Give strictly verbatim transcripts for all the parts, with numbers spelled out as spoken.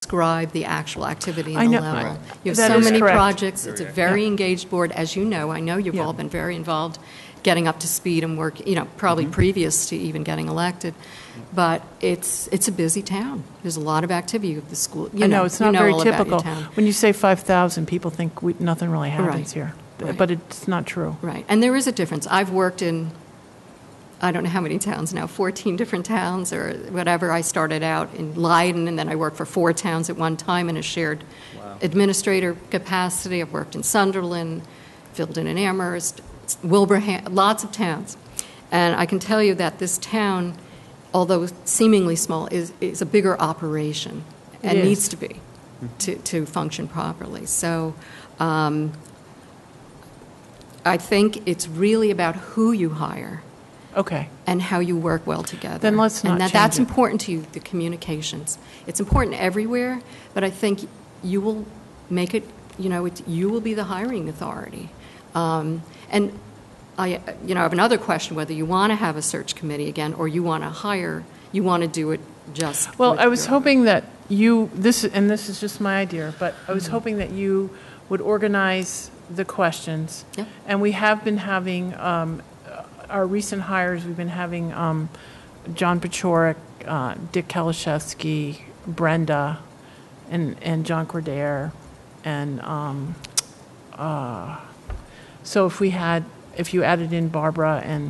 describe the actual activity I and the know, level. I- You have that so is many correct. projects. It's a very Yeah. engaged board, as you know. I know you've Yeah. all been very involved, getting up to speed and work, you know, probably Mm-hmm. previous to even getting elected. But it's it's a busy town. There's a lot of activity with the school. You I know, it's you not know very all about your typical. town. When you say five thousand, people think we, nothing really happens Right. here. Right. But it's not true. Right, and there is a difference. I've worked in, I don't know how many towns now, fourteen different towns or whatever. I started out in Leiden, and then I worked for four towns at one time in a shared Wow. administrator capacity. I've worked in Sunderland, Filden and Amherst, Wilbraham, lots of towns. And I can tell you that this town, although seemingly small, is, is a bigger operation It and is. needs to be to, to function properly. So um, I think it's really about who you hire Okay. and how you work well together. Then let's not And that, change that's it. important to you, the communications. It's important everywhere, but I think you will make it, you know, it, you will be the hiring authority. Um, and I, you know, I have another question, whether you want to have a search committee again or you want to hire, you want to do it just Well, with I was your- hoping that you, this, and this is just my idea, but I was Mhm. hoping that you would organize the questions. Yep. And we have been having, um, our recent hires, we've been having um, John Pachorik, uh, Dick Kalashevsky, Brenda, and, and John Cordair. And um, uh, so if we had, if you added in Barbara and,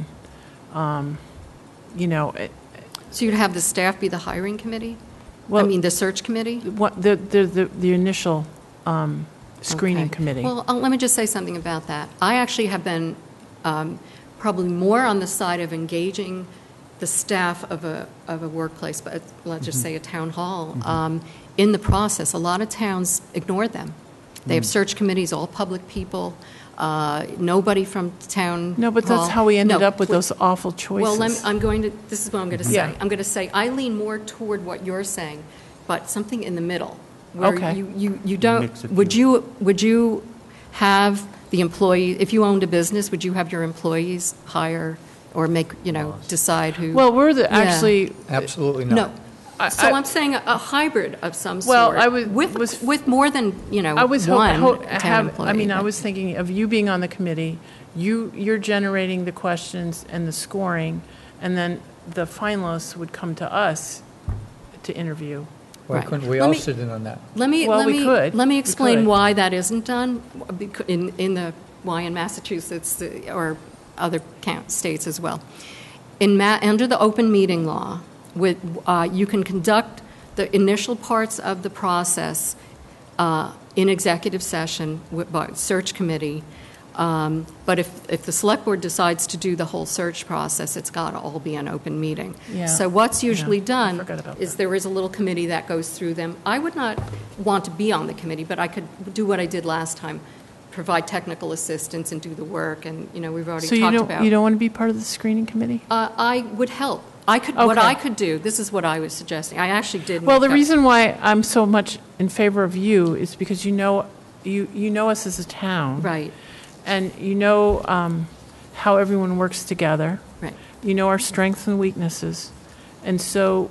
um, you know, it, So you'd have the staff be the hiring committee? well, I mean, the search committee? what, the, the, the, the initial um, screening Okay. committee. Well, uh, let me just say something about that. I actually have been um, probably more on the side of engaging the staff of a, of a workplace, but let's just say a town hall, um, in the process. A lot of towns ignore them. They have search committees, all public people, uh, nobody from town No, but that's hall. how we ended No, up with pl- those awful choices. Well, let me, I'm going to, this is what I'm going to say. Yeah. I'm going to say, I lean more toward what you're saying, but something in the middle. Where Okay. you, you, you Mix don't, it would too. you, would you have the employee, if you owned a business, would you have your employees hire or make, you know, decide who? Well, we're the, Yeah. actually, Absolutely not. No. I- So I- I'm saying a a hybrid of some sort. Well, I was- With, was- with more than, you know, I was ho- one ho- town have, employee. I mean, I but- was thinking of you being on the committee, you, you're generating the questions and the scoring, and then the finalists would come to us to interview. Why Right. couldn't we Let all me- sit in on that? Let me, Well, let we me, could. let me We explain could. why that isn't done bec- in, in the, why in Massachusetts uh, or other count, states as well. In ma, under the open meeting law, with, uh, you can conduct the initial parts of the process uh, in executive session with, by search committee. Um, but if, if the select board decides to do the whole search process, it's got to all be an open meeting. Yeah. So what's usually Yeah, I done forgot about is that. there is a little committee that goes through them. I would not want to be on the committee, but I could do what I did last time, provide technical assistance and do the work. And, you know, we've already So you talked don't, about. you don't want to be part of the screening committee? Uh, I would help. I could, what Okay. I could do, this is what I was suggesting. I actually did. Well, make the up- reason why I'm so much in favor of you is because you know, you, you know us as a town. Right, And you know um, how everyone works together. right. You know our strengths and weaknesses. And so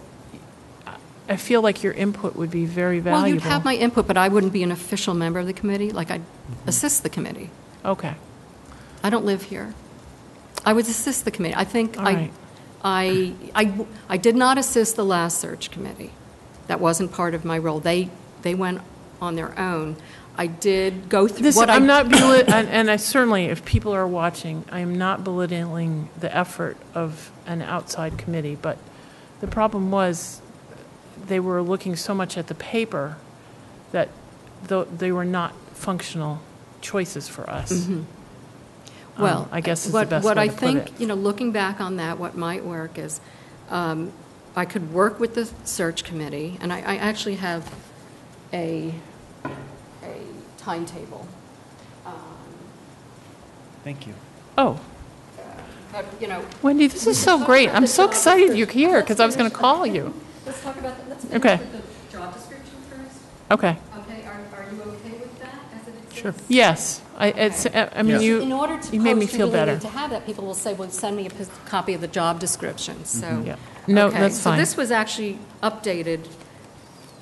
I feel like your input would be very valuable. Well, you'd have my input, but I wouldn't be an official member of the committee. Like, I'd assist the committee. Okay. I don't live here. I would assist the committee. I think All I, right. I, I, I did not assist the last search committee. That wasn't part of my role. They, they went on their own. I did go through This, what I'm I. not, belit- and, and I certainly, if people are watching, I am not belittling the effort of an outside committee, but the problem was they were looking so much at the paper that tho- they were not functional choices for us. Mhm. Um, Well, I guess is what, the best what way I to put think, it. you know, looking back on that, what might work is um, I could work with the search committee, and I, I actually have a, a timetable. Um, Thank you. Oh, But, you know. Wendy, this we is can so talk great. about I'm the so job excited you're description. here Let's because I was going to finish- call you. Let's talk about, the- let's Okay. finish with the job description first. Okay, Okay, are, are you okay with that as it exists? Sure. yes. I, it's, I mean, Yes. In you, order to you made me post, you feel really better. need to have that. People will say, well, send me a p- copy of the job description, so. Mm-hmm. Yeah. No, Okay, that's So fine. this was actually updated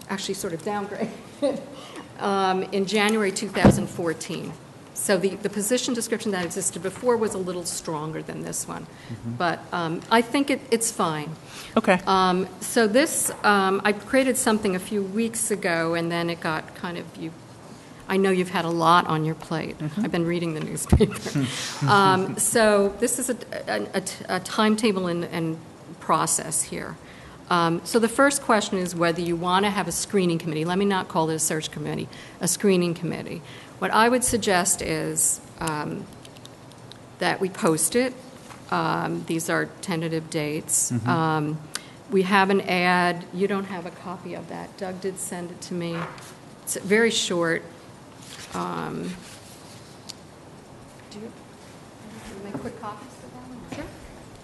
actually sort of downgraded, um, in January two thousand fourteen. So the, the position description that existed before was a little stronger than this one. Mm-hmm. But um, I think it, it's fine. Okay. Um, so this, um, I created something a few weeks ago, and then it got kind of, you. I know you've had a lot on your plate. Mm-hmm. I've been reading the newspaper. um, so this is a, a, a, a timetable and, and process here. Um, so the first question is whether you want to have a screening committee. Let me not call it a search committee, a screening committee. What I would suggest is um, that we post it. Um, these are tentative dates. Mm-hmm. Um, we have an ad. You don't have a copy of that. Doug did send it to me. It's very short. Um, do you, do you make quick copies of that? Sure.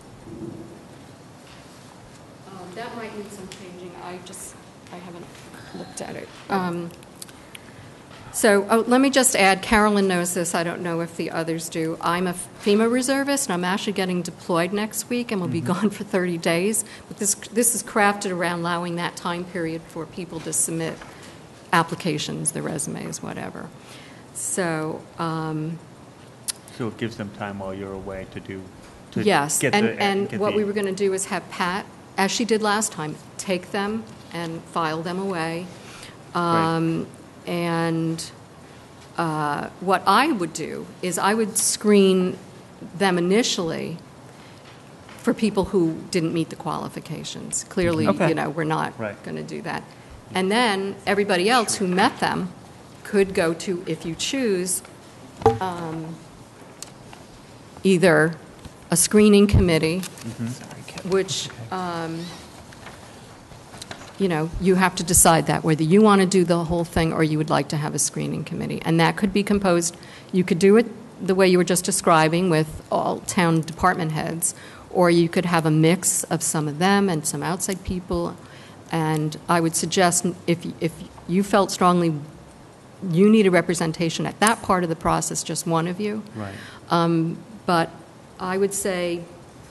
Um, that might need some changing. I just, I haven't looked at it. Um, so oh, let me just add, Carolyn knows this. I don't know if the others do. I'm a FEMA reservist, and I'm actually getting deployed next week, and will be gone for thirty days. But this this is crafted around allowing that time period for people to submit applications, their resumes, whatever. So, um, So it gives them time while you're away to do, to yes, get and, the... and get what the- we were going to do is have Pat, as she did last time, take them and file them away. Um, And uh, what I would do is I would screen them initially for people who didn't meet the qualifications. Clearly, Okay. you know, we're not Right. going to do that. And then everybody else who met them could go to, if you choose, um, either a screening committee, which, um, you know, you have to decide that, whether you want to do the whole thing or you would like to have a screening committee. And that could be composed, you could do it the way you were just describing with all town department heads, or you could have a mix of some of them and some outside people. And I would suggest, if, if you felt strongly you need a representation at that part of the process, just one of you. Right. Um, but I would say,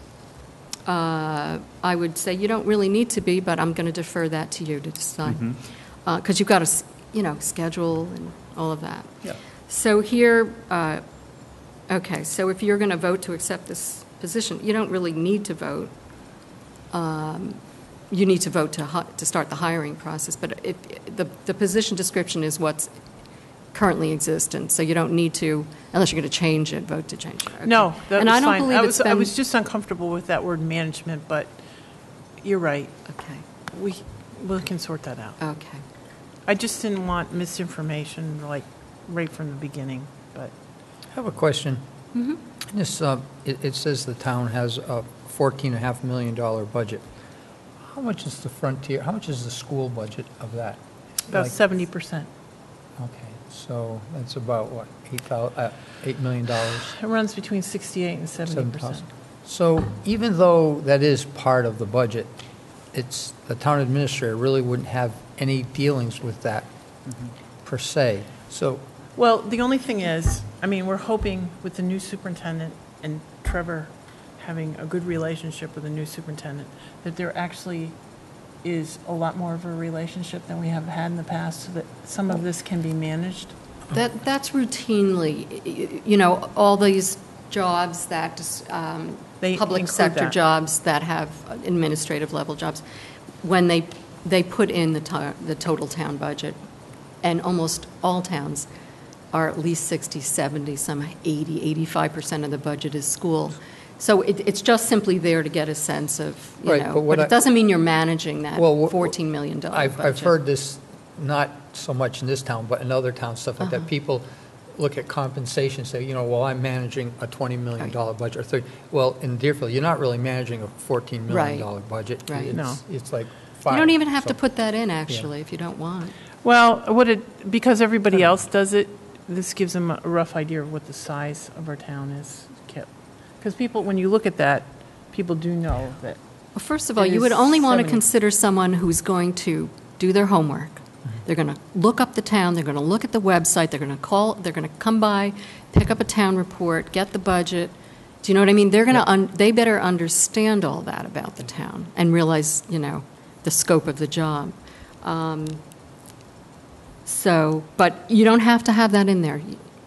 uh, I would say you don't really need to be, but I'm going to defer that to you to decide. Mhm. Because you've got to, you know, schedule and all of that. Yeah. So here, uh, okay, so if you're going to vote to accept this position, you don't really need to vote. Um, you need to vote to hi- to start the hiring process, but if, the the position description is what's currently existent, so you don't need to, unless you're going to change it, vote to change it. Okay. No, that and was I don't fine. believe I it's was, I been- was just uncomfortable with that word management, but you're right. Okay, We, we can sort that out. okay. I just didn't want misinformation, like, right from the beginning, but. I have a question. Mm-hmm. This, uh, it, it says the town has a fourteen and a half million dollar budget. How much is the Frontier, how much is the school budget of that? About Like- seventy percent. Okay, so that's about what, eight thou, uh, eight million dollars? It runs between sixty-eight and seventy percent. So even though that is part of the budget, it's, the town administrator really wouldn't have any dealings with that per se. So, Well, the only thing is, I mean, we're hoping with the new superintendent and Trevor having a good relationship with the new superintendent, that there actually is a lot more of a relationship than we have had in the past, so that some of this can be managed. That, that's routinely, y- you know, all these jobs that, um, They public include sector that. jobs that have administrative level jobs, when they, they put in the, to- the total town budget, and almost all towns are at least sixty, seventy, some eighty, eighty-five percent of the budget is school. So it, it's just simply there to get a sense of, you Right, know, but what but I- it doesn't mean you're managing that Well, wh- fourteen million dollars I've, budget. I've heard this, not so much in this town, but in other towns, stuff like that. Uh-huh. People look at compensation, say, you know, well, I'm managing a twenty million dollar budget, or thirty. Well, in Deerfield, you're not really managing a fourteen million dollar budget. Right. It's- No. It's like five. You don't even have so- to put that in, actually, if you don't want. Well, what it, because everybody else does it, this gives them a rough idea of what the size of our town is, Kip. Because people, when you look at that, people do know that. Well, first of all, It you would is only want to seventy. consider someone who's going to do their homework. They're going to look up the town, they're going to look at the website, they're going to call, they're going to come by, pick up a town report, get the budget. Do you know what I mean? They're going to, un- they better understand all that about the town and realize, you know, the scope of the job. Um, So, but you don't have to have that in there.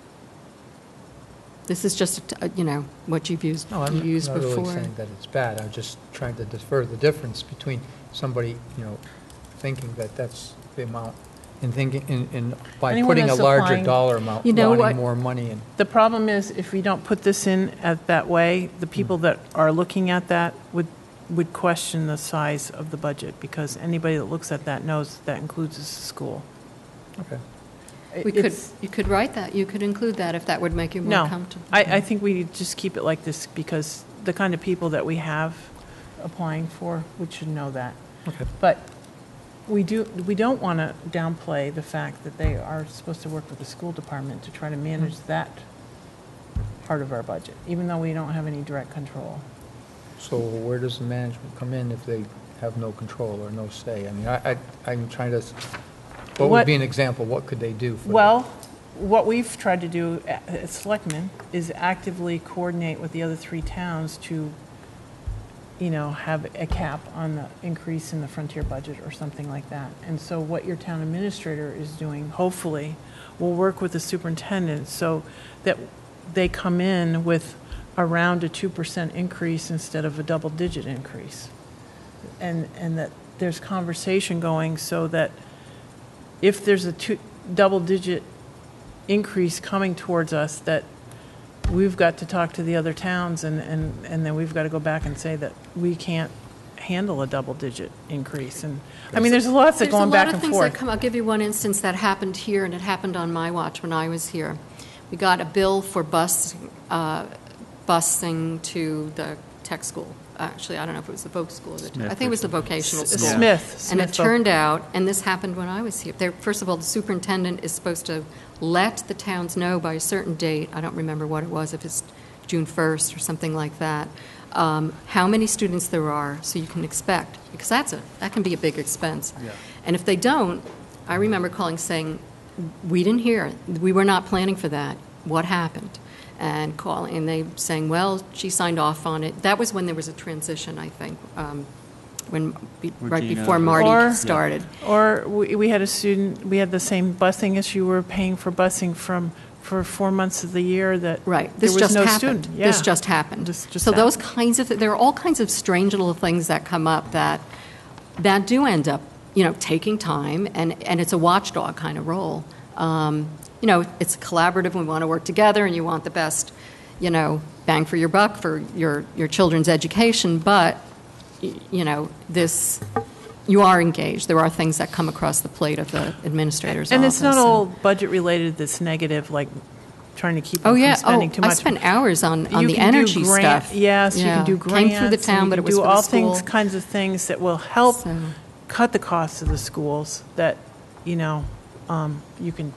This is just, uh, you know, what you've used, No, I'm you used not really before. saying that it's bad. I'm just trying to defer the difference between somebody, you know, thinking that that's the amount and thinking, in, in, by Anyone putting a that's larger applying- dollar amount, You know what? wanting more money in. The problem is, if we don't put this in at that way, the people that are looking at that would, would question the size of the budget, because anybody that looks at that knows that includes the school. Okay. We could, It's- you could write that, you could include that if that would make you more No, comfortable. I, I think we just keep it like this, because the kind of people that we have applying for, we should know that. Okay. But we do, we don't want to downplay the fact that they are supposed to work with the school department to try to manage that part of our budget, even though we don't have any direct control. So where does the management come in if they have no control or no say? I mean, I, I, I'm trying to, what would What- be an example? What could they do? for that? Well, what we've tried to do a- as selectmen is actively coordinate with the other three towns to, you know, have a cap on the increase in the frontier budget or something like that. And so what your town administrator is doing, hopefully, will work with the superintendent so that they come in with around a two percent increase instead of a double-digit increase. And, and that there's conversation going so that if there's a two, double-digit increase coming towards us, that we've got to talk to the other towns, and, and, and then we've got to go back and say that we can't handle a double-digit increase. And, I mean, there's lots of going back and There's a lot of things that forth. come, I'll give you one instance that happened here, and it happened on my watch when I was here. We got a bill for bus, uh, busing to the tech school. Actually, I don't know if it was the voc school. Or the Smith I think it was the or something. vocational S- school. Smith. And it Smith. turned out, and this happened when I was here, there, first of all, the superintendent is supposed to let the towns know by a certain date, I don't remember what it was, if it's June first or something like that, um, how many students there are, so you can expect, because that's a, that can be a big expense. Yeah. And if they don't, I remember calling saying, we didn't hear, we were not planning for that, what happened? And calling, and they saying, well, she signed off on it. That was when there was a transition, I think, um, when, be- right Regina- before Marty Or- started. Or we, we had a student, we had the same busing issue, we were paying for busing from, for four months of the year that Right, there this was just no happened. student. This Yeah. just happened. This just So those happened. kinds of, there are all kinds of strange little things that come up that, that do end up, you know, taking time, and, and it's a watchdog kind of role. Um, You know, it's collaborative, we want to work together, and you want the best, you know, bang for your buck for your, your children's education, but, y- you know, this, you are engaged. There are things that come across the plate of the administrator's office. And it's not and- all budget-related that's negative, like trying to keep Oh, them yeah. from spending Oh, too I much. spent hours on, on You the can do energy grant- stuff. Yes, you Yeah. can do grants. Came through the and town, you but can it was do for all the school. things, kinds of things that will help So- cut the costs of the schools, that, you know, um, you can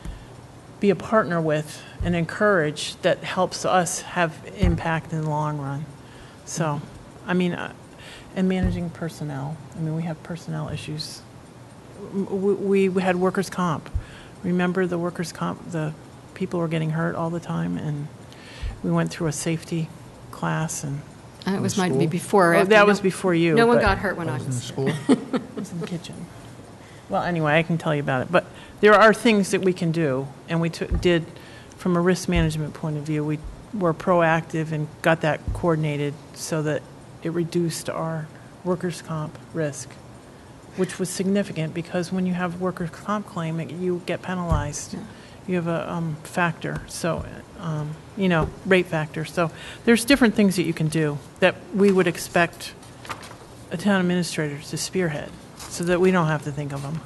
be a partner with and encourage, that helps us have impact in the long run. So, I mean, uh, and managing personnel. I mean, we have personnel issues. M- We, we had workers' comp. Remember the workers' comp, the people were getting hurt all the time, and we went through a safety class, and And it was In might be school? before or Oh, after. that No- was before you. No one but got hurt when I I was in was school. it was in the kitchen. Well, anyway, I can tell you about it. But there are things that we can do, and we took, did, from a risk management point of view, we were proactive and got that coordinated so that it reduced our workers' comp risk, which was significant, because when you have workers' comp claim, it- you get penalized. You have a um, factor, so, um, you know, rate factor. So there's different things that you can do that we would expect a town administrator to spearhead, so that we don't have to think of them.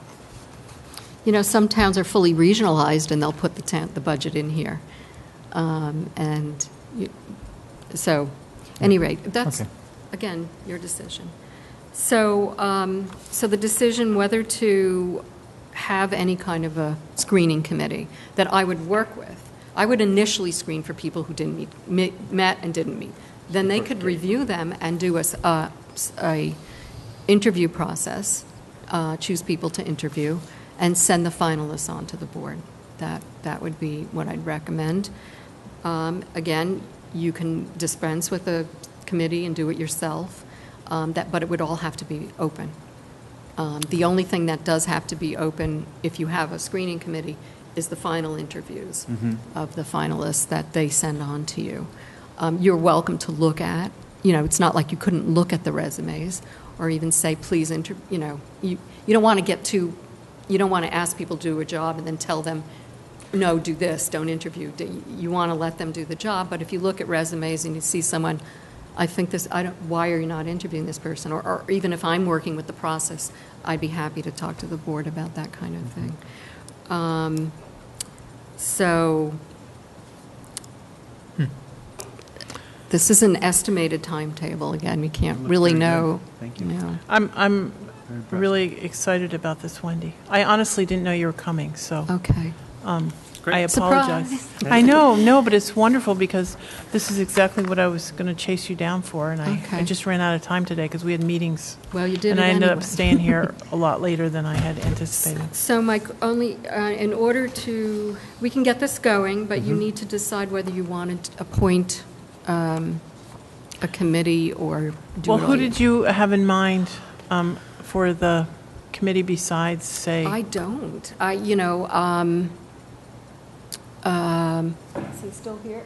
You know, some towns are fully regionalized, and they'll put the town, the budget in here. Um, And you, so, any rate, that's, Okay. again, your decision. So, um, so the decision whether to have any kind of a screening committee that I would work with, I would initially screen for people who didn't meet, met- met and didn't meet. Then they could review them and do a, s- a s- a interview process, uh, choose people to interview, and send the finalists on to the board. That, that would be what I'd recommend. Um, Again, you can dispense with a committee and do it yourself, um, that, but it would all have to be open. Um, The only thing that does have to be open, if you have a screening committee, is the final interviews of the finalists that they send on to you. Um, You're welcome to look at, you know, it's not like you couldn't look at the resumes or even say, please, inter, you know, you, you don't want to get too, you don't want to ask people to do a job and then tell them, no, do this, don't interview. Do- You want to let them do the job, but if you look at resumes and you see someone, I think this, I don't, why are you not interviewing this person? Or, or even if I'm working with the process, I'd be happy to talk to the board about that kind of thing. Um, So, this is an estimated timetable. Again, we can't Looks really very good. know. Thank you. know. I'm, I'm Very impressed. really excited about this, Wendy. I honestly didn't know you were coming, so Okay. um, Great. I apologize. Surprise. I know, no, but it's wonderful because this is exactly what I was going to chase you down for, and I, I Okay. just ran out of time today because we had meetings. Well, you did And it I ended up anyway. staying here a lot later than I had anticipated. So, Mike, only, uh, in order to, we can get this going, but you need to decide whether you want to appoint um, a committee or do Well, it who all did you have in mind um, for the committee besides, say? I don't. I, you know, um, um, is he still here?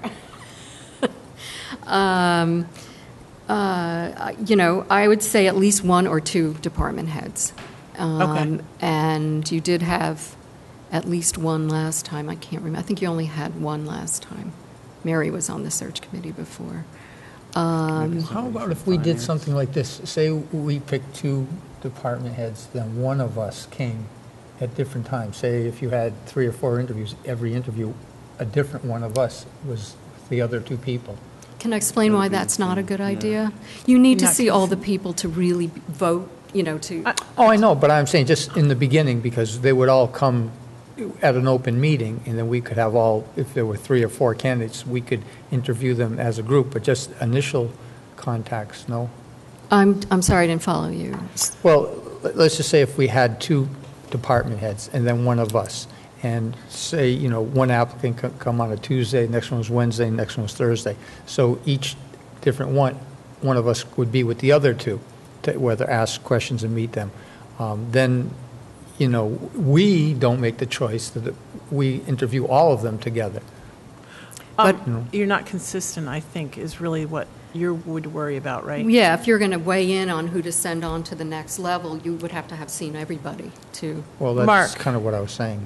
um, uh, you know, I would say at least one or two department heads. Um, Okay. And you did have at least one last time. I can't remember. I think you only had one last time. Mary was on the search committee before. Um, How about if we did something like this? Say we picked two department heads, then one of us came at different times. Say if you had three or four interviews, every interview, a different one of us was the other two people. Can I explain why That'd be that's not a good yeah. idea? You need to Not see all the people to really vote, you know, to, I- Oh, I know, but I'm saying just in the beginning, because they would all come at an open meeting, and then we could have all, if there were three or four candidates, we could interview them as a group, but just initial contacts, no? I'm, I'm sorry, I didn't follow you. Well, let- let's just say if we had two department heads and then one of us, and say, you know, one applicant co- come on a Tuesday, next one was Wednesday, next one was Thursday. So each different one, one of us would be with the other two, to whether ask questions and meet them. Um, Then, you know, we don't make the choice, that we interview all of them together. Um, No. You're not consistent, I think, is really what you would worry about, right? Yeah, if you're going to weigh in on who to send on to the next level, you would have to have seen everybody, too. Well, that's Mark. kind of what I was saying.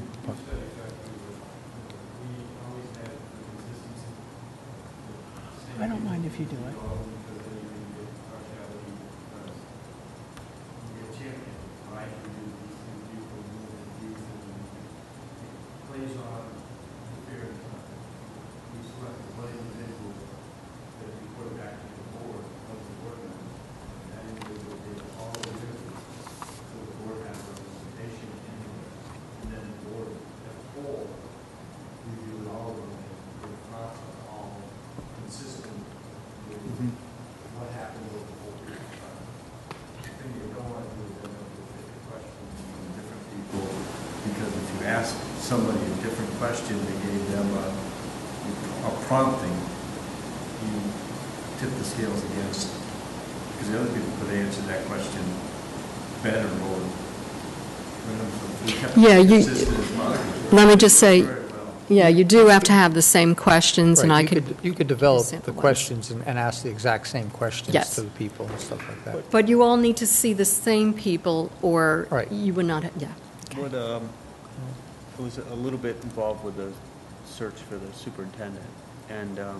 I don't mind if you do it. What happened over the whole period of time. The thing you don't want to do is end up with different questions from different people, because if you ask somebody a different question, they gave them a, a prompting, you tip the scales against, because the other people could answer that question better or. Yeah, you- Consistent as possible. Let me just say, Very well. yeah, you do have to have the same questions, and Right, I you could, You could develop sample the ones. questions and and ask the exact same questions Yes. to the people and stuff like that. but you all need to see the same people, or Right. you would not, ha- yeah. What, um, I was a little bit involved with the search for the superintendent, and um,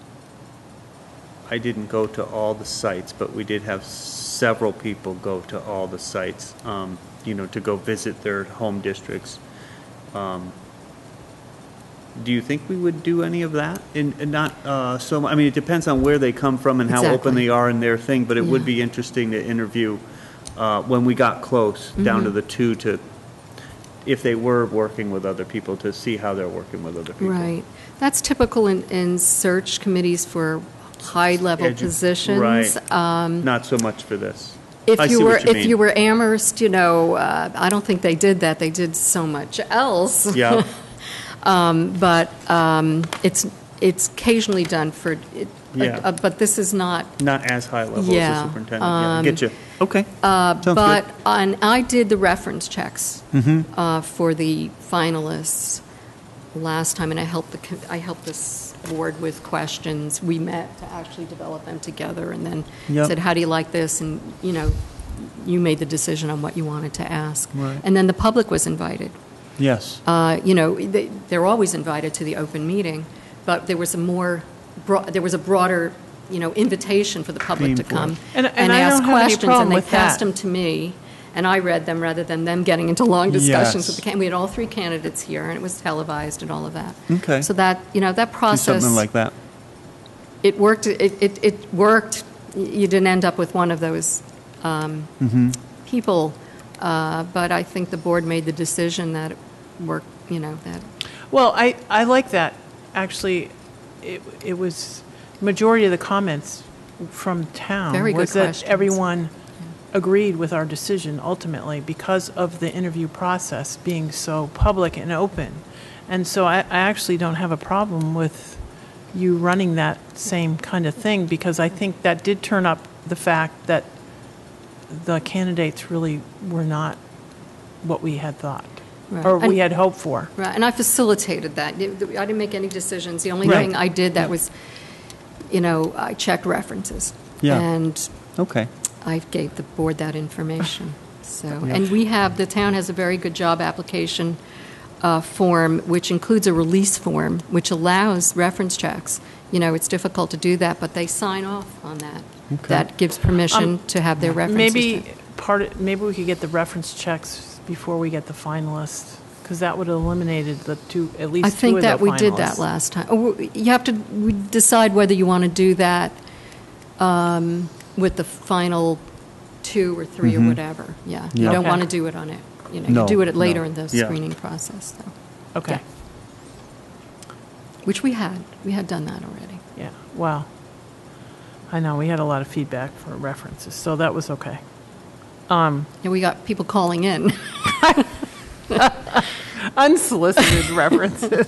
I didn't go to all the sites, but we did have several people go to all the sites, um, you know, to go visit their home districts. Um, Do you think we would do any of that? And and not, uh, so, I mean, it depends on where they come from and how open Exactly. they are in their thing, but it would Yeah. be interesting to interview, uh, when we got close, down to Mm-hmm. the two, to, if they were working with other people, to see how they're working with other people. Right. That's typical in, in search committees for high-level Edu- positions. Right. Um, Not so much for this. If I you see were, what you if mean. you were Amherst, you know, uh, I don't think they did that. They did so much else. Yeah, Um, But um, it's, it's occasionally done for, it- Yeah. uh, but this is not. Not as high level as Yeah, the superintendent. Yeah, I um, get you. Okay. Uh, Sounds good. But, and I did the reference checks Mm-hmm. uh, for the finalists last time, and I helped the, co- I helped this board with questions. We met to actually develop them together, and then Yep. said, how do you like this? And, you know, you made the decision on what you wanted to ask. Right. And then the public was invited. Yes. Uh, You know, they, they're always invited to the open meeting, but there was a more, bro- there was a broader, you know, invitation for the public Theme to for come it. And- and I ask don't have any questions, problem and they with passed that. them to me, and I read them rather than them getting into long discussions Yes. with the, can- we had all three candidates here, and it was televised and all of that. Okay. So that, you know, that Do process. something like that. It worked, it, it, it worked. You didn't end up with one of those um, Mm-hmm. people, uh, but I think the board made the decision that it worked, you know, that, Well, I, I like that. Actually, it, it was, majority of the comments from town Very good was that questions. everyone agreed with our decision ultimately because of the interview process being so public and open. And so I, I actually don't have a problem with you running that same kind of thing, because I think that did turn up the fact that the candidates really were not what we had thought, Right. or we And- had hoped for. right, and I facilitated that. I didn't make any decisions. The only Right. thing I did that was, you know, I checked references. Yeah. And Okay. I gave the board that information. So, and we have, the town has a very good job application uh, form, which includes a release form, which allows reference checks. You know, it's difficult to do that, but they sign off on that. Okay. That gives permission Um, to have their references Maybe checked. part, of- maybe we could get the reference checks before we get the finalists, because that would have eliminated the two, at I least two of think the that we did that finalists. last time. Oh, you have to we decide whether you want to do that um, with the final two or three or Mhm. whatever. Yeah. You Yeah. don't Okay. want to do it on it. You know, No, you do it later no. in the Yeah. screening process, though. Okay, Which we had. We had done that already. yeah, wow. I know, we had a lot of feedback for references, so that was okay. Um, And we got people calling in. Unsolicited references.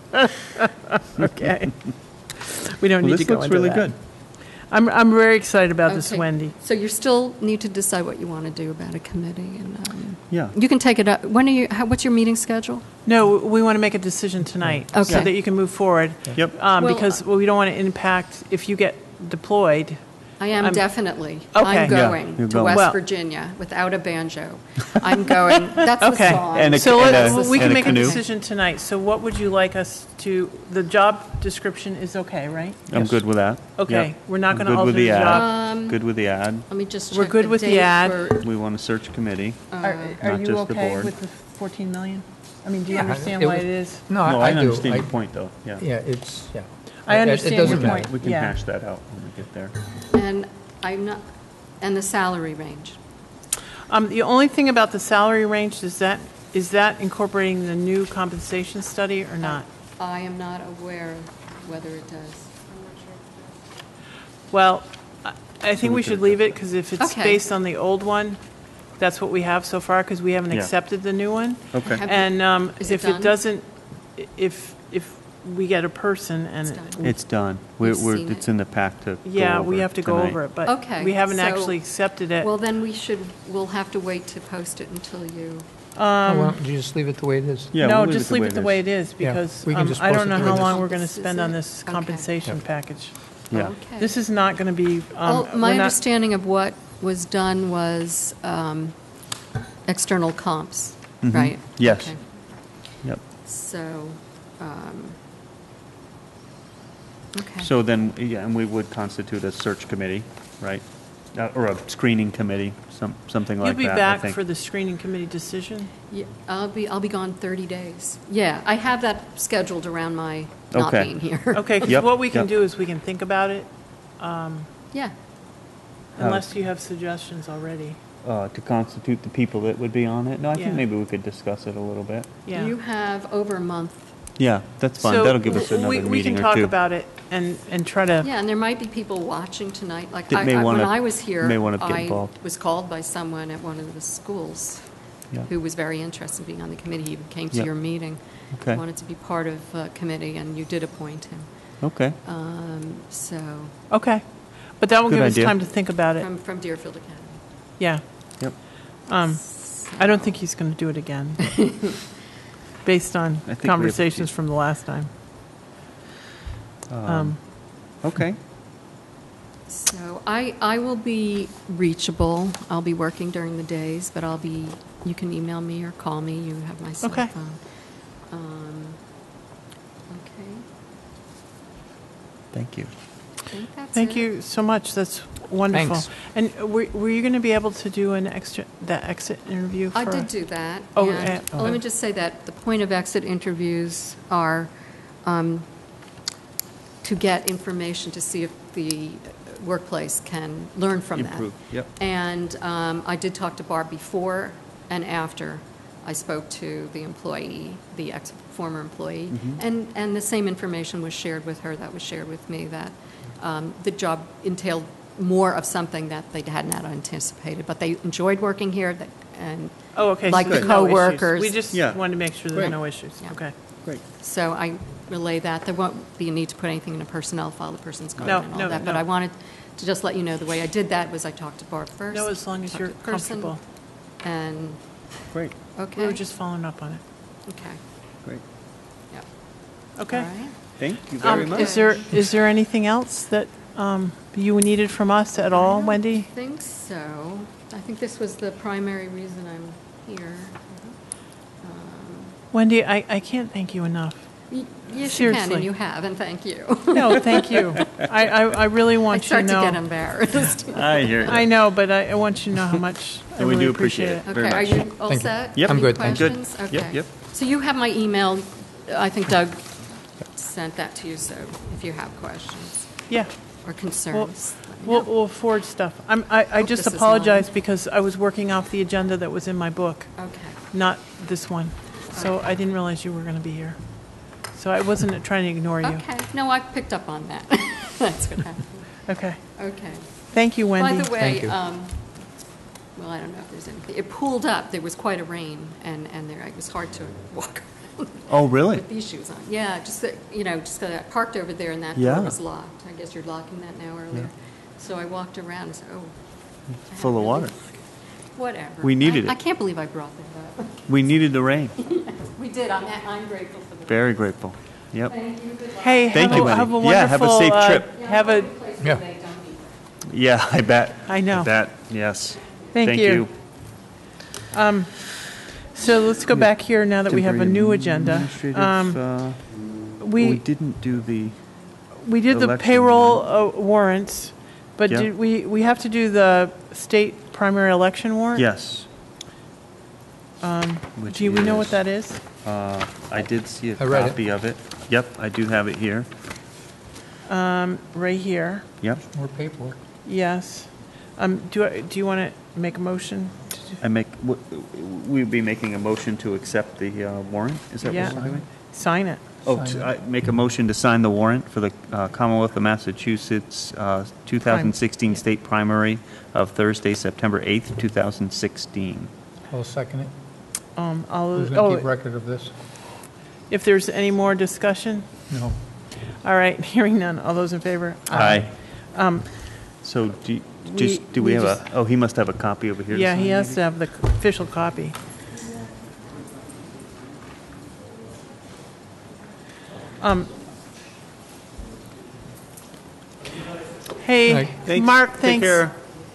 Okay. We don't Well, need to this go looks into really that. good. I'm, I'm very excited about this, Okay. Wendy. So you still need to decide what you want to do about a committee. And um, Yeah. you can take it up. When are you, how, what's your meeting schedule? No, we want to make a decision tonight, so Okay. that you can move forward. Yep. Um, Well, because we don't want to impact, if you get deployed, I am I'm- definitely. Okay. I'm Yeah, going you're to going. West Well- Virginia without a banjo. I'm going. That's the Okay. song. And a- So and let- a- well, we can and a make a canoe? decision tonight. So what would you like us to, the job description is okay, right? I'm Yes. good with that. Okay, Yep. we're not I'm gonna good alter with the ad. job. Um, Good with the ad. Let me just check We're good the with the date ad. for- We want a search committee. Are, uh, are Not you just the okay board. with the fourteen million? I mean, do you Yeah, understand it why was- it is? No, No, I I do. understand I- your point, though, yeah. Yeah, it's, yeah. I It- it understand doesn't your matter. point. We can Yeah. hash that out when we get there. And I'm not, and the salary range. Um, the only thing about the salary range, is that, is that incorporating the new compensation study or not? I am not aware of whether it does. Well, I- I think we we could should leave it, address because if it's Okay. based on the old one, that's what we have so far, because we haven't Yeah. accepted the new one. Okay. Have- And um, Is it if done? it doesn't, if, if we get a person and. It's done. It's done. We're, We've we're, seen it's it. in the pack to go Yeah, we over have to go tonight. over it, but Okay, we haven't so- actually accepted it. Well, then we should, we'll have to wait to post it until you, Oh, Why Um, don't you just leave it the way it is? Yeah, No, we'll just leave it the way it is, Yeah, because we can um, just I post don't it know the way how it long is. we're going to This is spend on it? this Okay. compensation Yep. package. Yeah. okay. This is not going to be, um, Well, my we're not- understanding of what was done was um, external comps, Mhm. right? Yes. Okay. Yep. So, um, okay. So then, yeah, and we would constitute a search committee, right? Uh, Or a screening committee, some, something like You'll that, be I back think. for the screening committee decision? Yeah, I'll be, I'll be gone thirty days. Yeah, I have that scheduled around my not Okay. being here. Okay, because Yep, what we can yep. do is we can think about it, Yeah, unless you have suggestions already. Uh, to constitute the people that would be on it. No, I Yeah. think maybe we could discuss it a little bit. Yeah. you have over a month. Yeah, that's fine. So That'll give us we- another We meeting can or two. talk about it and, and try to, Yeah, and there might be people watching tonight, like, That I, may I- when wanna- I was here, may wanna get I involved. was called by someone at one of the schools Yeah. who was very interested in being on the committee. He even came to Yeah. your meeting. Okay. Wanted to be part of uh committee, and you did appoint him. Okay. Um, So, Okay. But that will Good give us idea. time to think about it. from, from Deerfield Academy. Yeah. Yep. Um, I don't think he's going to do it again, based on I think we have- conversations from the last time. Um, Okay. So I, I will be reachable. I'll be working during the days, but I'll be, you can email me or call me. You have my cell Okay. phone. Um, Okay, Thank you. I think that's Thank it. you so much. That's wonderful. Thanks. And were, were you going to be able to do an extra, that exit interview for? I did do that. Oh, and uh, Let me okay. just say that the point of exit interviews are um, to get information to see if the workplace can learn from that. Improve, yep. And um, I did talk to Barb before and after I spoke to the employee, the ex, former employee, Mhm. and, and the same information was shared with her that was shared with me, that um, the job entailed more of something that they had not anticipated, but they enjoyed working here, that- and Oh, okay. like so the there's no issues. coworkers. We just Yeah. wanted to make sure there's Great. no issues. Yeah. Okay. Great. So I relay that. There won't be a need to put anything in a personnel file, the person's gone No, and all no, that. But no. I wanted to just let you know, the way I did that was I talked to Barb first. No, as long as talked you're to the person, comfortable. And, Great. okay. We were just following up on it. Okay, Great. yep. Okay. All right. Thank you very Um, much. Is there, is there anything else that um, you needed from us at all, I don't Wendy? think so. I think this was the primary reason I'm here. Um, Wendy, I, I can't thank you enough. y- Yes, you can, Seriously. and you have, and thank you. No, thank you. I, I, I really I want you to start to know. get embarrassed. I hear you. I know, but I, I want you to know how much I And we really do appreciate appreciate it. it. Very Okay, are much. you all Thank you. set? Yep. I'm Any good, thank you. questions? Yep, Okay. yep. So you have my email. I think Doug sent that to you, so if you have questions Yeah. or concerns, let me We'll, know. we'll forward stuff. I'm, I, I Hope just this is apologize long. because I was working off the agenda that was in my book, Okay. not this one. So I didn't realize you were going to be here. So I wasn't trying to ignore you. Okay, no, I picked up on that. That's what happened. Okay. Okay. Thank you, Wendy. By the way, Thank you. um, well, I don't know if there's anything, it pooled up, there was quite a rain, and, and there, it was hard to walk around Oh, really? with these shoes on. Yeah, just that, you know, just that I parked over there and that Yeah. door was locked. I guess you're locking that now earlier. So I walked around and said, oh. I have Full of really- water. Whatever. We needed I- it. I can't believe I brought that up. We needed the rain. We did, I'm, I'm grateful for the. Very grateful. Yep. Thank you, good luck. Hey, Thank have you, a, Wendy. have a wonderful. Yeah, have a safe uh, trip. Yeah, Have a, place where Yeah. they don't eat. Yeah, I bet. I know. I bet, yes. Thank you. um, so let's go back here now that we have a new agenda. Administrative, Um, uh, We We, didn't do the, we did the election payroll uh, warrants, but Yeah. did we, we have to do the state primary election warrant? yes. Um, which do we know what is- that is? Uh, I did see a I read it. copy of it. Yep, I do have it here. Um, right here. Yep. More paperwork. Yes. Um, do I, do you want to make a motion? to do- I make, w- we'd be making a motion to accept the uh, warrant? Is that Yeah. what we're doing? Sign it. Oh, Sign to- it. I make a motion to sign the warrant for the uh, Commonwealth of Massachusetts uh, two thousand sixteen state primary of Thursday, September eighth, two thousand sixteen. I'll second it. Um, I'll, Who's going to keep oh, record of this? if there's any more discussion? No. All right, hearing none. All those in favor? Aye. Um, So do, you- We- just, do we we have just- a, oh, he must have a copy over here. to yeah, he sign, has maybe? to have the official copy. Um, Hey, Right. Thanks. Mark, Take thanks. care.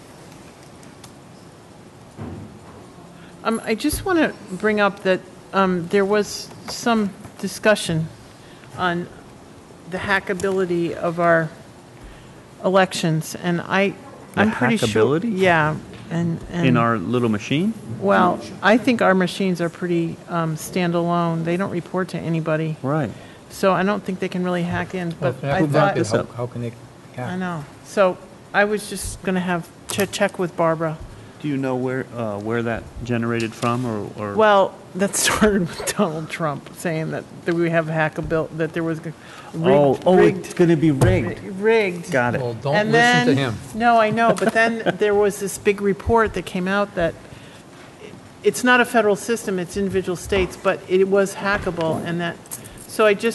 Um, I just want to bring up that um, there was some discussion on the hackability of our elections, and I, The I'm pretty sure. hackability? Yeah, and, and In our little machine? well, I think our machines are pretty um, standalone. They don't report to anybody, Right. so I don't think they can really hack in. Well, But if they I have thought, this up, how can they? I know. So I was just going to have ch- check with Barbara. Do you know where, uh, where that generated from, or? or- Well, that started with Donald Trump saying that, that we have hackabil that there was g- rigged, Oh, oh, it's rigged, going to be rigged. rigged. Got Well, it. don't and listen then, to him. No, I know, but then there was this big report that came out that it's not a federal system; it's individual states, but it was hackable, and that. So I just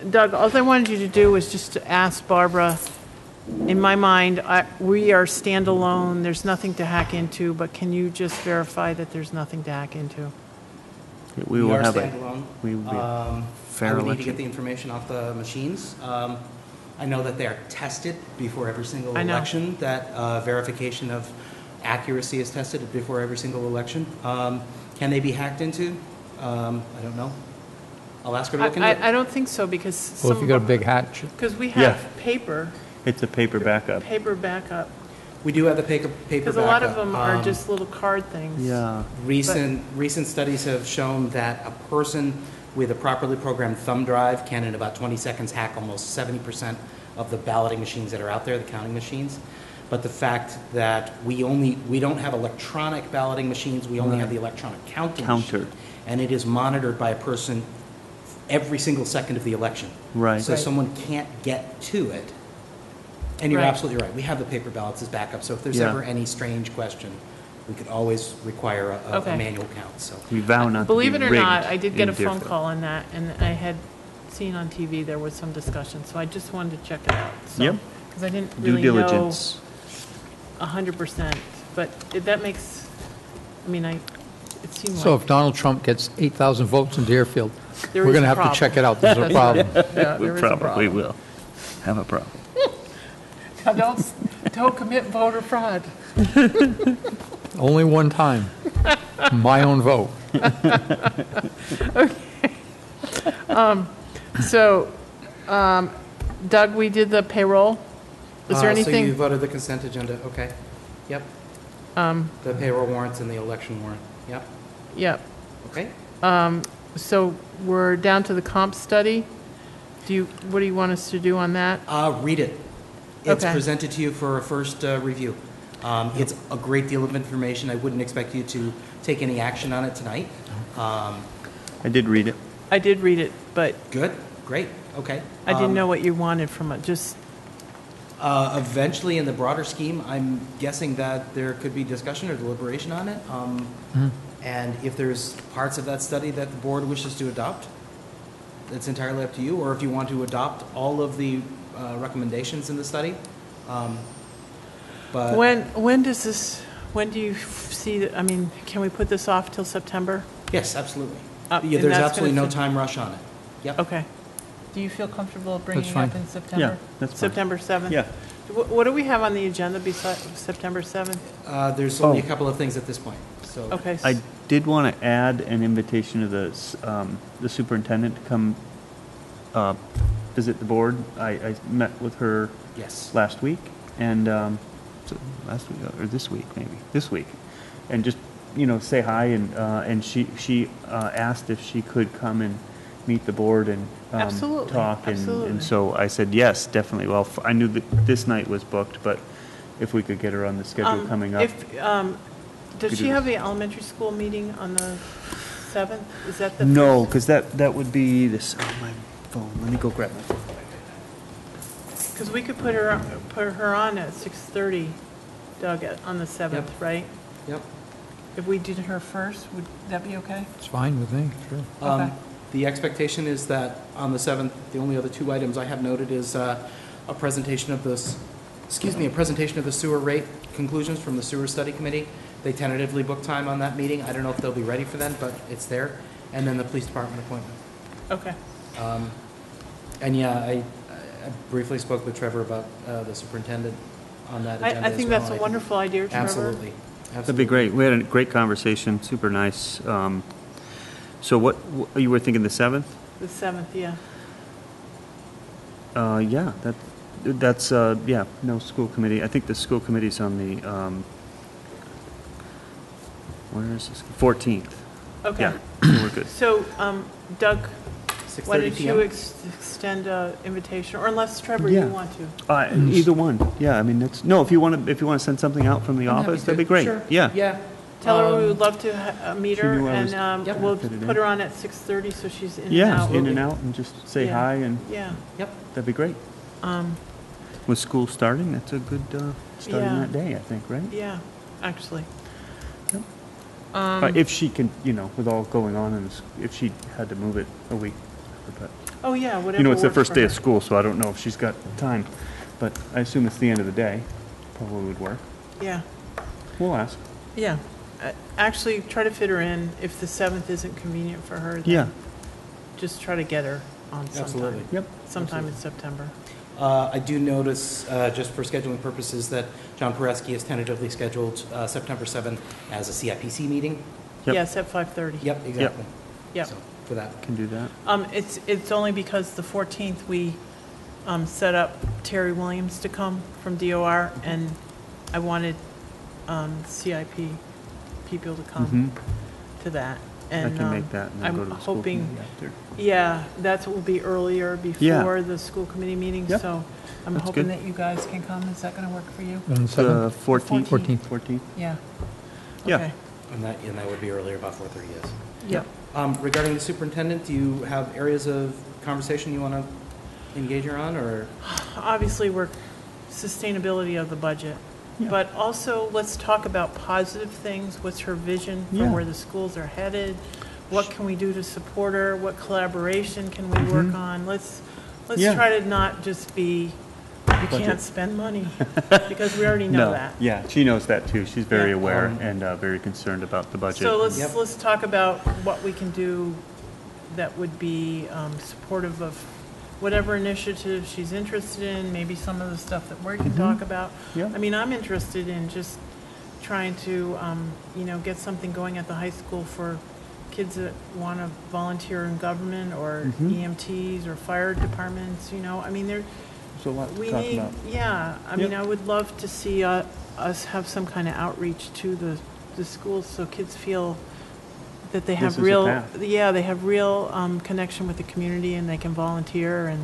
Doug, all I wanted you to do was just to ask Barbara, in my mind, I, we are standalone, there's nothing to hack into, but can you just verify that there's nothing to hack into? We will are have a, standalone. we will be a Um, fair I would need to election. get the information off the machines. Um, I know that they are tested before every single I know. election, that uh, verification of accuracy is tested before every single election. Um, Can they be hacked into? Um, I don't know. I'll ask her to I, look into it. I, I don't think so, because some. Well, if you got a big hat, Because we Yeah. have paper, It's a paper backup. paper backup, We do have the paper paper because a lot of backup. them are Um, just little card things. Yeah. Recent, recent studies have shown that a person with a properly programmed thumb drive can, in about twenty seconds, hack almost seventy percent of the balloting machines that are out there, the counting machines. But the fact that we only, we don't have electronic balloting machines, we only have the electronic counting Counter. machine. And it is monitored by a person every single second of the election. Right. So Right. someone can't get to it. And you're Right. absolutely right, we have the paper ballots as backup, so if there's Yeah. ever any strange question, we could always require a- a Okay. a manual count, so. We vow not to be Believe it or not, rigged I did get in a phone Deerfield. call on that, and I had seen on T V there was some discussion, so I just wanted to check it out. so- Yep. Because I didn't Due really know diligence. a hundred percent, but it- that makes, I mean, I, it seemed so like if Donald Trump gets eight thousand votes in Deerfield, there we're is going to a have to problem. check it out. There's a problem. Yeah, We there is a probably problem. will have a problem. Don't, don't commit voter fraud. Only one time. My own vote. So, um, Doug, we did the payroll. Is there Uh, So you anything, voted the consent agenda, okay. Yep. um, The payroll warrants and the election warrant, yep, yeah, okay. so we're down to the comp study. Do you, what do you want us to do on that? Uh, Read it. It's Okay. presented to you for a first uh, review. Um, It's a great deal of information. I wouldn't expect you to take any action on it tonight. Um, I did read it. I did read it, but Good, great, okay. I didn't Um, know what you wanted from it, just, Uh, Eventually, in the broader scheme, I'm guessing that there could be discussion or deliberation on it. Um, And if there's parts of that study that the board wishes to adopt, it's entirely up to you, or if you want to adopt all of the uh, recommendations in the study. Um, But when, when does this, when do you f- see, that? I mean, can we put this off till September? yes, absolutely. Uh, Yeah, and there's that's absolutely gonna no fit- time rush on it. Yep. Okay. Do you feel comfortable bringing That's it up fine. in September? Yeah, that's fine. September seventh? Yeah. What, what do we have on the agenda besides September seventh? Uh, There's only a Oh. couple of things at this point, so. Okay. s- I did want to add an invitation to the, s- um, the superintendent to come uh, visit the board. I, I met with her Yes. last week, and, um, so last week, or this week, maybe, this week, and just, you know, say hi, and, uh, and she, she uh, asked if she could come and meet the board and um, Absolutely, talk, and, absolutely. and so I said, yes, definitely. Well, f- I knew that this night was booked, but if we could get her on the schedule Um, coming up. If, um, does Could she do- have the elementary school meeting on the seventh? Is that the? No, because that, that would be this, oh, my phone, let me go grab my phone. Because we could put her, put her on at six thirty, Doug, at- on the seventh, Yep. right? Yep. If we did her first, would that be okay? It's fine with me, sure. Um, Okay. The expectation is that on the seventh, the only other two items I have noted is uh, a presentation of this, excuse me, a presentation of the sewer rate conclusions from the sewer study committee. They tentatively booked time on that meeting. I don't know if they'll be ready for then, but it's there. And then the police department appointment. Okay. Um, And yeah, I I briefly spoke with Trevor about uh, the superintendent on that agenda I, I as think well, that's and a I wonderful idea, Trevor. Absolutely. That'd be great. We had a great conversation, super nice. Um, So what, wh- you were thinking the seventh? The seventh, yeah. Uh, yeah, that, that's, uh, yeah, no school committee. I think the school committee's on the, um, where is this? fourteenth. Okay. Yeah, so we're good. So, um, Doug, six why thirty don't p you m ex- extend an invitation, or unless, Trevor, you Yeah. want to? Uh, either one, yeah, I mean, that's, no, if you want to, if you want to send something out from the I'm happy office, to. that'd be great. Sure. Yeah. Yeah. Tell her we Um, would love to ha- uh, meet she her, knew I was- and um, Yep. we'll Fit it in. put her on at six thirty, so she's in and Yeah, out. in and out, and just say Yeah. hi, and Yeah. Yep. that'd be great. Um, With school starting, that's a good, uh, starting Yeah. that day, I think, right? yeah, actually. Yep. Um, Uh, If she can, you know, with all going on, and if she had to move it a week but, Oh, yeah, whatever you know, it's the works first for day her. of school, so I don't know if she's got time, but I assume it's the end of the day, probably would work. Yeah, We'll ask. yeah. Uh, Actually, try to fit her in. If the seventh isn't convenient for her, Yeah, then just try to get her on Absolutely. sometime. yep. Sometime in September. Uh, I do notice, uh, just for scheduling purposes, that John Pereski is tentatively scheduled uh, September seventh as a C I P C meeting. Yep. Yes, at five thirty. Yep, exactly. Yep. So, for that. Can do that. Um, it's, it's only because the fourteenth, we, um, set up Terry Williams to come from D O R, and I wanted, um, C I P people to come Mhm. to that. I And, can um, make that and then I'm go to the school hoping- committee after. Yeah, that's what will be earlier Yeah. before the school committee meeting, Yep. so I'm That's hoping good. that you guys can come. Is that gonna work for you? On the The seventh? fourteenth? fourteenth. Fourteenth? Yeah. Yeah. Okay. And that, and that would be earlier, about four thirty, yes. Yep. Um, Regarding the superintendent, do you have areas of conversation you want to engage her on, or? Obviously, we're sustainability of the budget, Yeah. but also let's talk about positive things. What's her vision for Yeah. where the schools are headed? What can we do to support her? What collaboration can we work Mhm. on? Let's, let's Yeah. try to not just be, you Budget. can't spend money, because we already know No, that. yeah, she knows that too. She's very Yeah. aware Um, and uh, very concerned about the budget. So let's, Yep. let's talk about what we can do that would be um, supportive of whatever initiative she's interested in, maybe some of the stuff that we can Mhm. talk about. Yeah. I mean, I'm interested in just trying to, um, you know, get something going at the high school for kids that want to volunteer in government, or Mhm. E M Ts, or fire departments, you know, I mean, there, There's a lot to we talk need, about. yeah, I mean, Yep. I would love to see uh, us have some kind of outreach to the, the schools, so kids feel that they This have is a real, path. yeah, they have real um, connection with the community, and they can volunteer, and,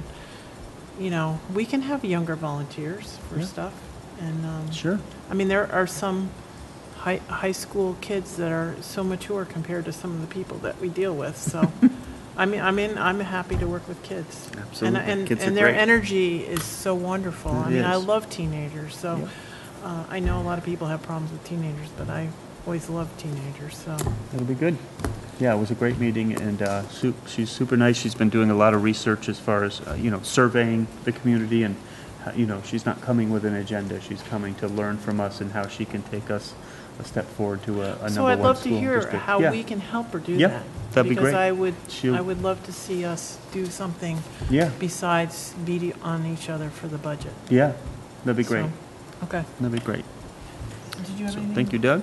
you know, we can have younger volunteers for Yeah. stuff, and, um, Sure. I mean, there are some high, high school kids that are so mature compared to some of the people that we deal with, so, I mean, I mean, I'm happy to work with kids. Absolutely. And, and, Kids are and their great. energy is so wonderful. I It mean, I is. love teenagers, so, Yep. uh, I know a lot of people have problems with teenagers, but I always love teenagers, so. That'll be good. Yeah, it was a great meeting, and uh, su- she's super nice. She's been doing a lot of research as far as, uh, you know, surveying the community, and, uh, you know, she's not coming with an agenda. She's coming to learn from us and how she can take us a step forward to a, a number one So school I'd love to hear district. how Yeah. we can help her do Yeah, that. that'd be great. Because I would, She'll- I would love to see us do something Yeah, besides beat on each other for the budget. yeah, that'd be great. So, Okay. That'd be great. Did you have So, anything? thank you, Doug.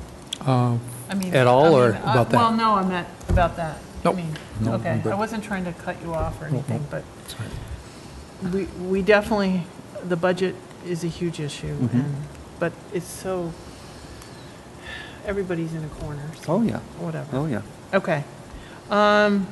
Uh, I mean, At all, I or mean, uh, about that? Well, no, I meant about that. Nope. I mean, No, I'm okay, good. I wasn't trying to cut you off or Nope, anything, nope. but we, we definitely, the budget is a huge issue, Mhm. and, but it's so, everybody's in a corner, so, Oh, yeah. whatever. Oh, yeah. Okay. Um,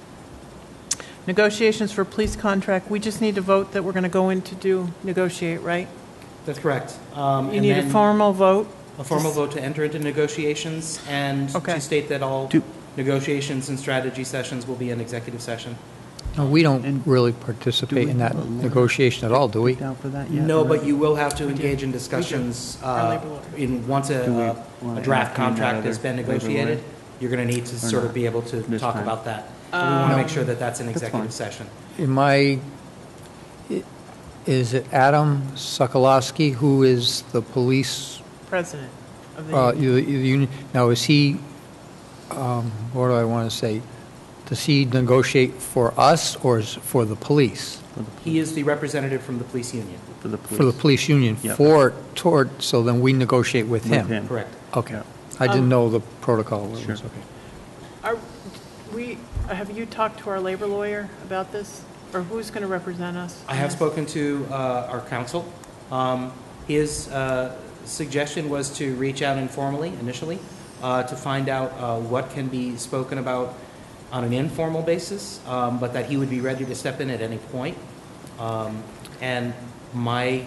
Negotiations for police contract, we just need to vote that we're going to go in to do, negotiate, right? That's correct. Um, You and need a then formal vote? A formal vote to enter into negotiations, and Okay. to state that all Do- negotiations and strategy sessions will be in executive session. no, we don't And really do participate we in that have a lawyer negotiation at all, do we? Down for that yet? No, or- but you will have to We do. engage in discussions Our uh, labor lawyer. in, once a, Do we uh, wanna a draft entertain that contract has other been labor negotiated. lawyer? You're going to need to Or sort of not be able to this talk time? about that. But we want to Um, make sure that that's an That's fine. executive session. In my, i- is it Adam Sokolowski, who is the police, President of the uh, union. the the union? Now, is he, um, what do I want to say? Does he negotiate for us or is it for the police? For the He is the representative from the police union. For the For the police. police union, Yep. for, toward, so then we negotiate with With him? him. Correct. Okay. Yep. I didn't Um, know the protocol was, Sure. okay. Are we, have you talked to our labor lawyer about this? Or who's going to represent us? I on have this? spoken to uh, our counsel. Um, His uh, suggestion was to reach out informally initially uh, to find out uh, what can be spoken about on an informal basis, um, but that he would be ready to step in at any point. Um, And my,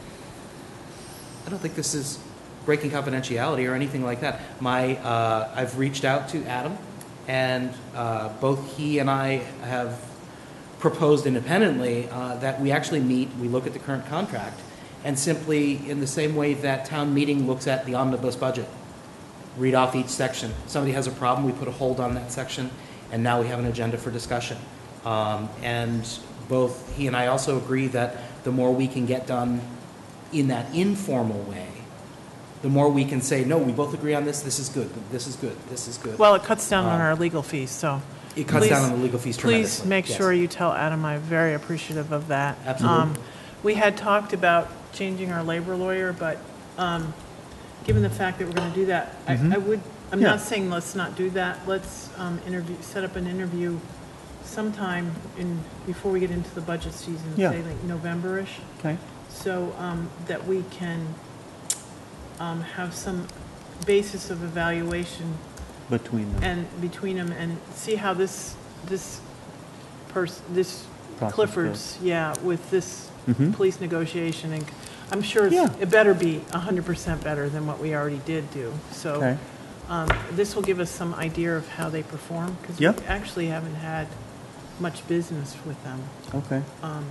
I don't think this is breaking confidentiality or anything like that. My, uh, I've reached out to Adam, and uh, both he and I have proposed independently uh, that we actually meet, we look at the current contract, and simply, in the same way that town meeting looks at the omnibus budget, read off each section. Somebody has a problem, we put a hold on that section, and now we have an agenda for discussion. Um, and both he and I also agree that the more we can get done in that informal way, the more we can say, no, we both agree on this, this is good, this is good, this is good. Well, it cuts down on Um, our legal fees, so. It cuts please- down on the legal fees tremendously. Please make yes. sure you tell Adam I'm very appreciative of that. Absolutely. Um, We had talked about changing our labor lawyer, but um, given the fact that we're going to do that, I I would, I'm Yeah. not saying let's not do that. Let's um, interview, set up an interview sometime in, before we get into the budget season, Yeah. say like November-ish, Okay. so um, that we can um, have some basis of evaluation Between them. and between them and see how this, this person, this Process Clifford's, yeah, with this Mhm. police negotiation, and I'm sure Yeah. it's- it better be one hundred percent better than what we already did do. So Okay. um, this will give us some idea of how they perform, because we Yep. actually haven't had much business with them. Okay. Um,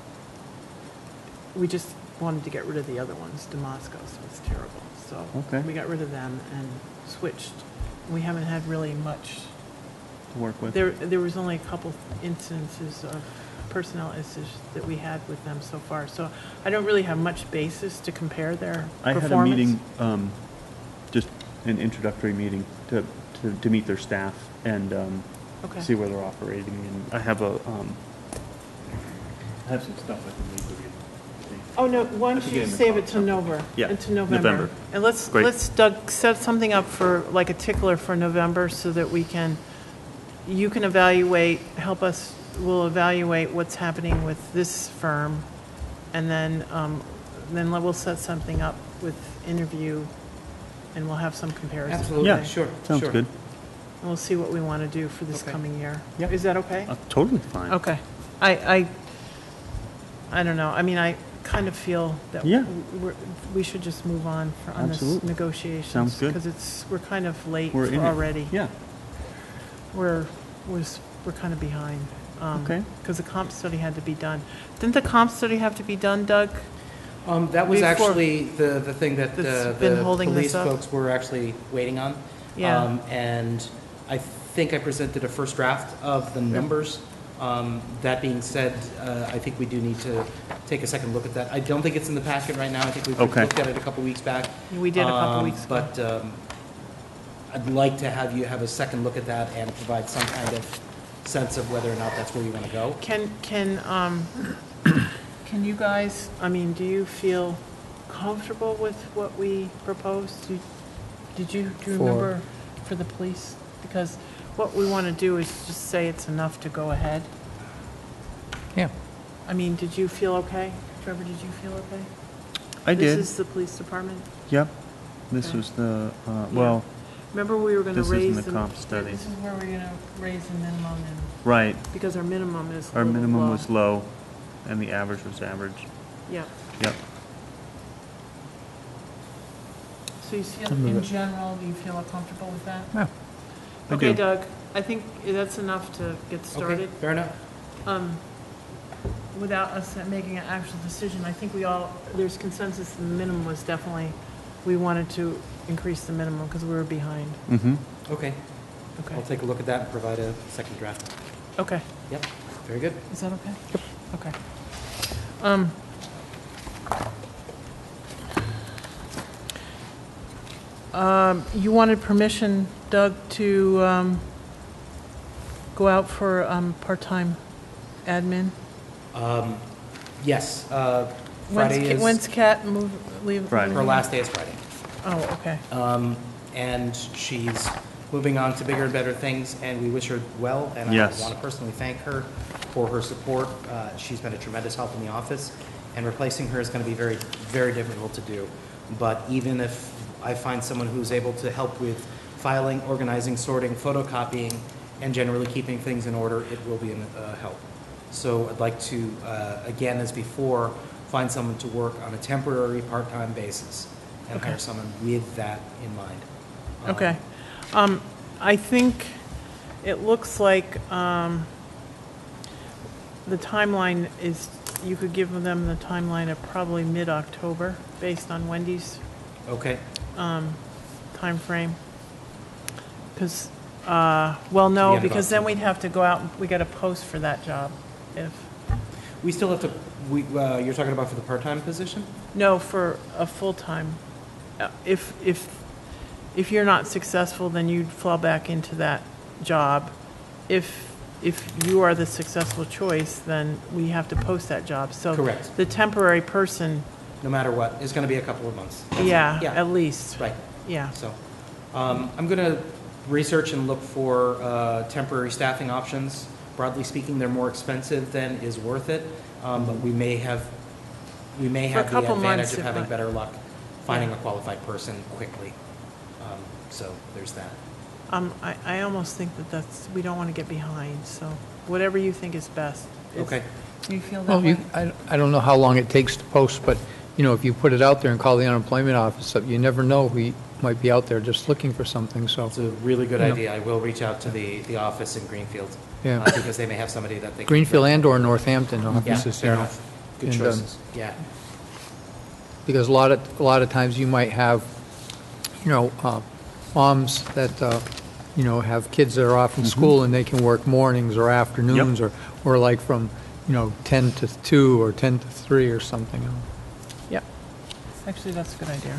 We just wanted to get rid of the other ones, Damascus was terrible, so Okay. we got rid of them and switched. We haven't had really much. To work with. There, there was only a couple instances of personnel issues that we had with them so far, so I don't really have much basis to compare their I had a performance. meeting, um, just an introductory meeting to, to, to meet their staff and, um, Okay. see where they're operating, and I have a, um, I have some stuff I can leave with you. Oh, no, why I don't could you get in the save car it to sometime. November? Yeah, Into November. November. And let's, Great. let's, Doug, set something up for, like a tickler for November so that we can, you can evaluate, help us, we'll evaluate what's happening with this firm, and then, um, then we'll set something up with interview, and we'll have some comparison. Absolutely, Yeah, sure, Sounds sure. good. And we'll see what we want to do for this Okay. coming year. Yeah. Is that okay? Uh, Totally fine. Okay. I, I, I don't know. I mean, I kind of feel that Yeah. we're, we should just move on for, on this Absolutely. negotiations. Sounds good. Because it's, we're kind of late We're in it. already. Yeah, We're, we're, s- we're kind of behind. Okay. Because the comp study had to be done. Didn't the comp study have to be done, Doug? Um, that was Before- actually the, the thing that That's uh, been the holding police this up? folks were actually waiting on. Yeah. Um, and I think I presented a first draft of the numbers. Um, that being said, uh, I think we do need to take a second look at that. I don't think it's in the packet right now. I think we Okay. looked at it a couple weeks back. We did a couple Um, weeks ago. But um, I'd like to have you have a second look at that and provide some kind of sense of whether or not that's where you want to go. Can, can, um, can you guys, I mean, do you feel comfortable with what we proposed? Do- Did you, do you For- remember for the police? Because what we want to do is just say it's enough to go ahead. Yeah. I mean, did you feel okay? Trevor, did you feel okay? I This did. is the police department? Yep. This Okay. was the, uh, Yeah. well, Remember we were going to This raise isn't the comp study. This is where we're going to raise the minimum and, right. because our minimum is a Our little minimum low. was low and the average was average. Yeah. Yep. So you feel, I'll move in it. general, do you feel comfortable with that? Yeah. I Okay, do. Doug, I think that's enough to get Okay, started. fair enough. Um, Without us making an actual decision, I think we all, there's consensus, the minimum was definitely, we wanted to increase the minimum because we were behind. Mm-hmm. Okay, Okay, I'll take a look at that and provide a second draft. okay. Yep, very good. Is that okay? Yep. Okay. Um, um, You wanted permission, Doug, to um, go out for um, part-time admin? Um, Yes, uh, When's Friday Ca- is, When's Kat move, leave? Friday. her last day is Friday. Oh, okay. Um, And she's moving on to bigger and better things, and we wish her well. And I Yes. want to personally thank her for her support. Uh, She's been a tremendous help in the office, and replacing her is going to be very, very difficult to do. But even if I find someone who's able to help with filing, organizing, sorting, photocopying, and generally keeping things in order, it will be a uh, help. So I'd like to, uh, again, as before, find someone to work on a temporary, part-time basis and hire someone with that in mind. Um, Okay. Um, I think it looks like um, the timeline is, you could give them the timeline of probably mid-October, based on Wendy's Okay, um, timeframe. Because Uh, Well, the no, end of because then October. we'd have to go out, we got to post for that job. If, We still have to, we, uh, you're talking about for the part-time position? no, for a full-time. Uh, If, if, if you're not successful, then you'd fall back into that job. If, if you are the successful choice, then we have to post that job. So Correct. the temporary person, No matter what, is gonna be a couple of months. yeah, Yeah. at least, Right, yeah. so, um, I'm gonna research and look for, uh, temporary staffing options. Broadly speaking, they're more expensive than is worth it, um, but we may have, we may For a have the couple advantage months, of if having not- better luck finding Yeah. a qualified person quickly. Um, so, there's that. Um, I, I almost think that that's, we don't want to get behind, so whatever you think is best. Is- Okay. Do you feel that Well, way? you, I, I don't know how long it takes to post, but, you know, if you put it out there and call the unemployment office up, you never know who might be out there just looking for something, so. It's a really good You know. idea. I will reach out to the, the office in Greenfield. Yeah. uh, Because they may have somebody that they. can- Greenfield and or Northampton Yeah, offices, fair you know. enough. Good And, um, choices. Yeah. Because a lot of, a lot of times you might have, you know, uh, moms that, uh, you know, have kids that are off in school and they can work mornings or afternoons or, or like from, you know, ten to two or ten to three or something. you know. Yep. Actually, that's a good idea.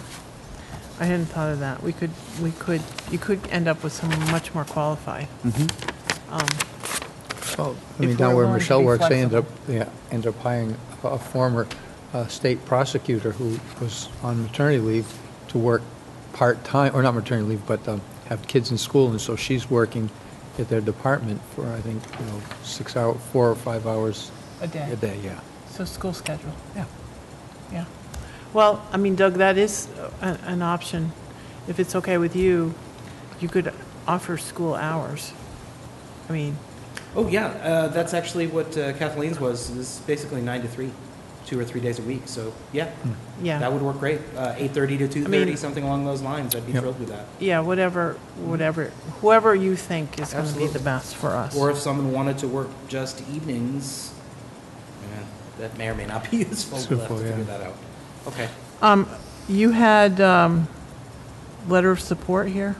I hadn't thought of that. We could, we could, you could end up with someone much more qualified. Um, Well, I If mean, down we're where willing to Michelle be works, they end up, flexible. yeah, end up hiring a a former uh, state prosecutor who was on maternity leave to work part-time, or not maternity leave, but um, have kids in school, and so she's working at their department for, I think, you know, six hour, four or five hours A day. a day, yeah. So school schedule. Yeah. Yeah. Well, I mean, Doug, that is a- an option. If it's okay with you, you could offer school hours. I mean, Oh, yeah, uh, that's actually what uh, Kathleen's was, is basically nine to three, two or three days a week, so, yeah. yeah. That would work great, uh, eight thirty to two thirty, mean- something along those lines, I'd be Yep. thrilled with that. Yeah, whatever, whatever, whoever you think is going to be Absolutely. the best for us. Or if someone wanted to work just evenings, eh, that may or may not be useful, we'll have to Useful, yeah. figure that out. Okay. Um, you had, um, letter of support here?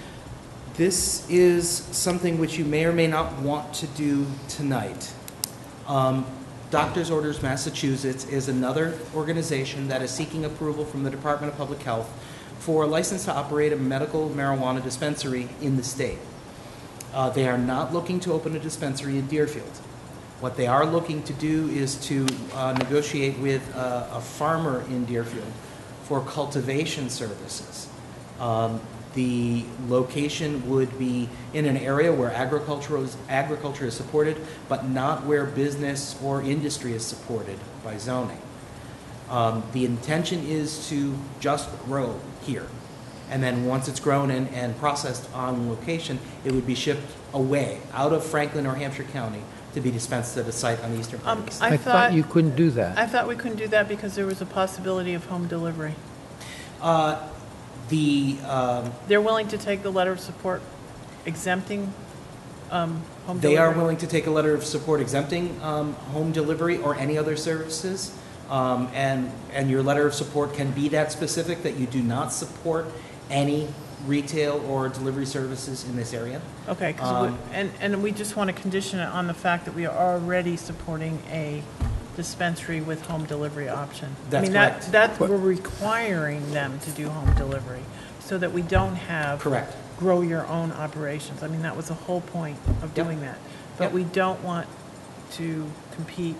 This is something which you may or may not want to do tonight. Um, Doctors Orders Massachusetts is another organization that is seeking approval from the Department of Public Health for a license to operate a medical marijuana dispensary in the state. Uh, They are not looking to open a dispensary in Deerfield. What they are looking to do is to uh, negotiate with uh, a farmer in Deerfield for cultivation services. Um, The location would be in an area where agriculture is, agriculture is supported, but not where business or industry is supported by zoning. Um, The intention is to just grow here. And then once it's grown and, and processed on location, it would be shipped away, out of Franklin or Hampshire County, to be dispensed at a site on the eastern part Um, of the state. I I thought- thought you couldn't do that. I thought we couldn't do that because there was a possibility of home delivery. Uh, The, um, They're willing to take the letter of support exempting um, home They delivery? are willing to take a letter of support exempting um, home delivery or any other services. Um, And, and your letter of support can be that specific, that you do not support any retail or delivery services in this area. Okay, 'cause we- Um, and, and we just want to condition it on the fact that we are already supporting a dispensary with home delivery option. I That's mean, that, correct. that, we're requiring them to do home delivery so that we don't have. Correct. Grow your own operations. I mean, that was the whole point of Yep. doing that. But Yep. we don't want to compete,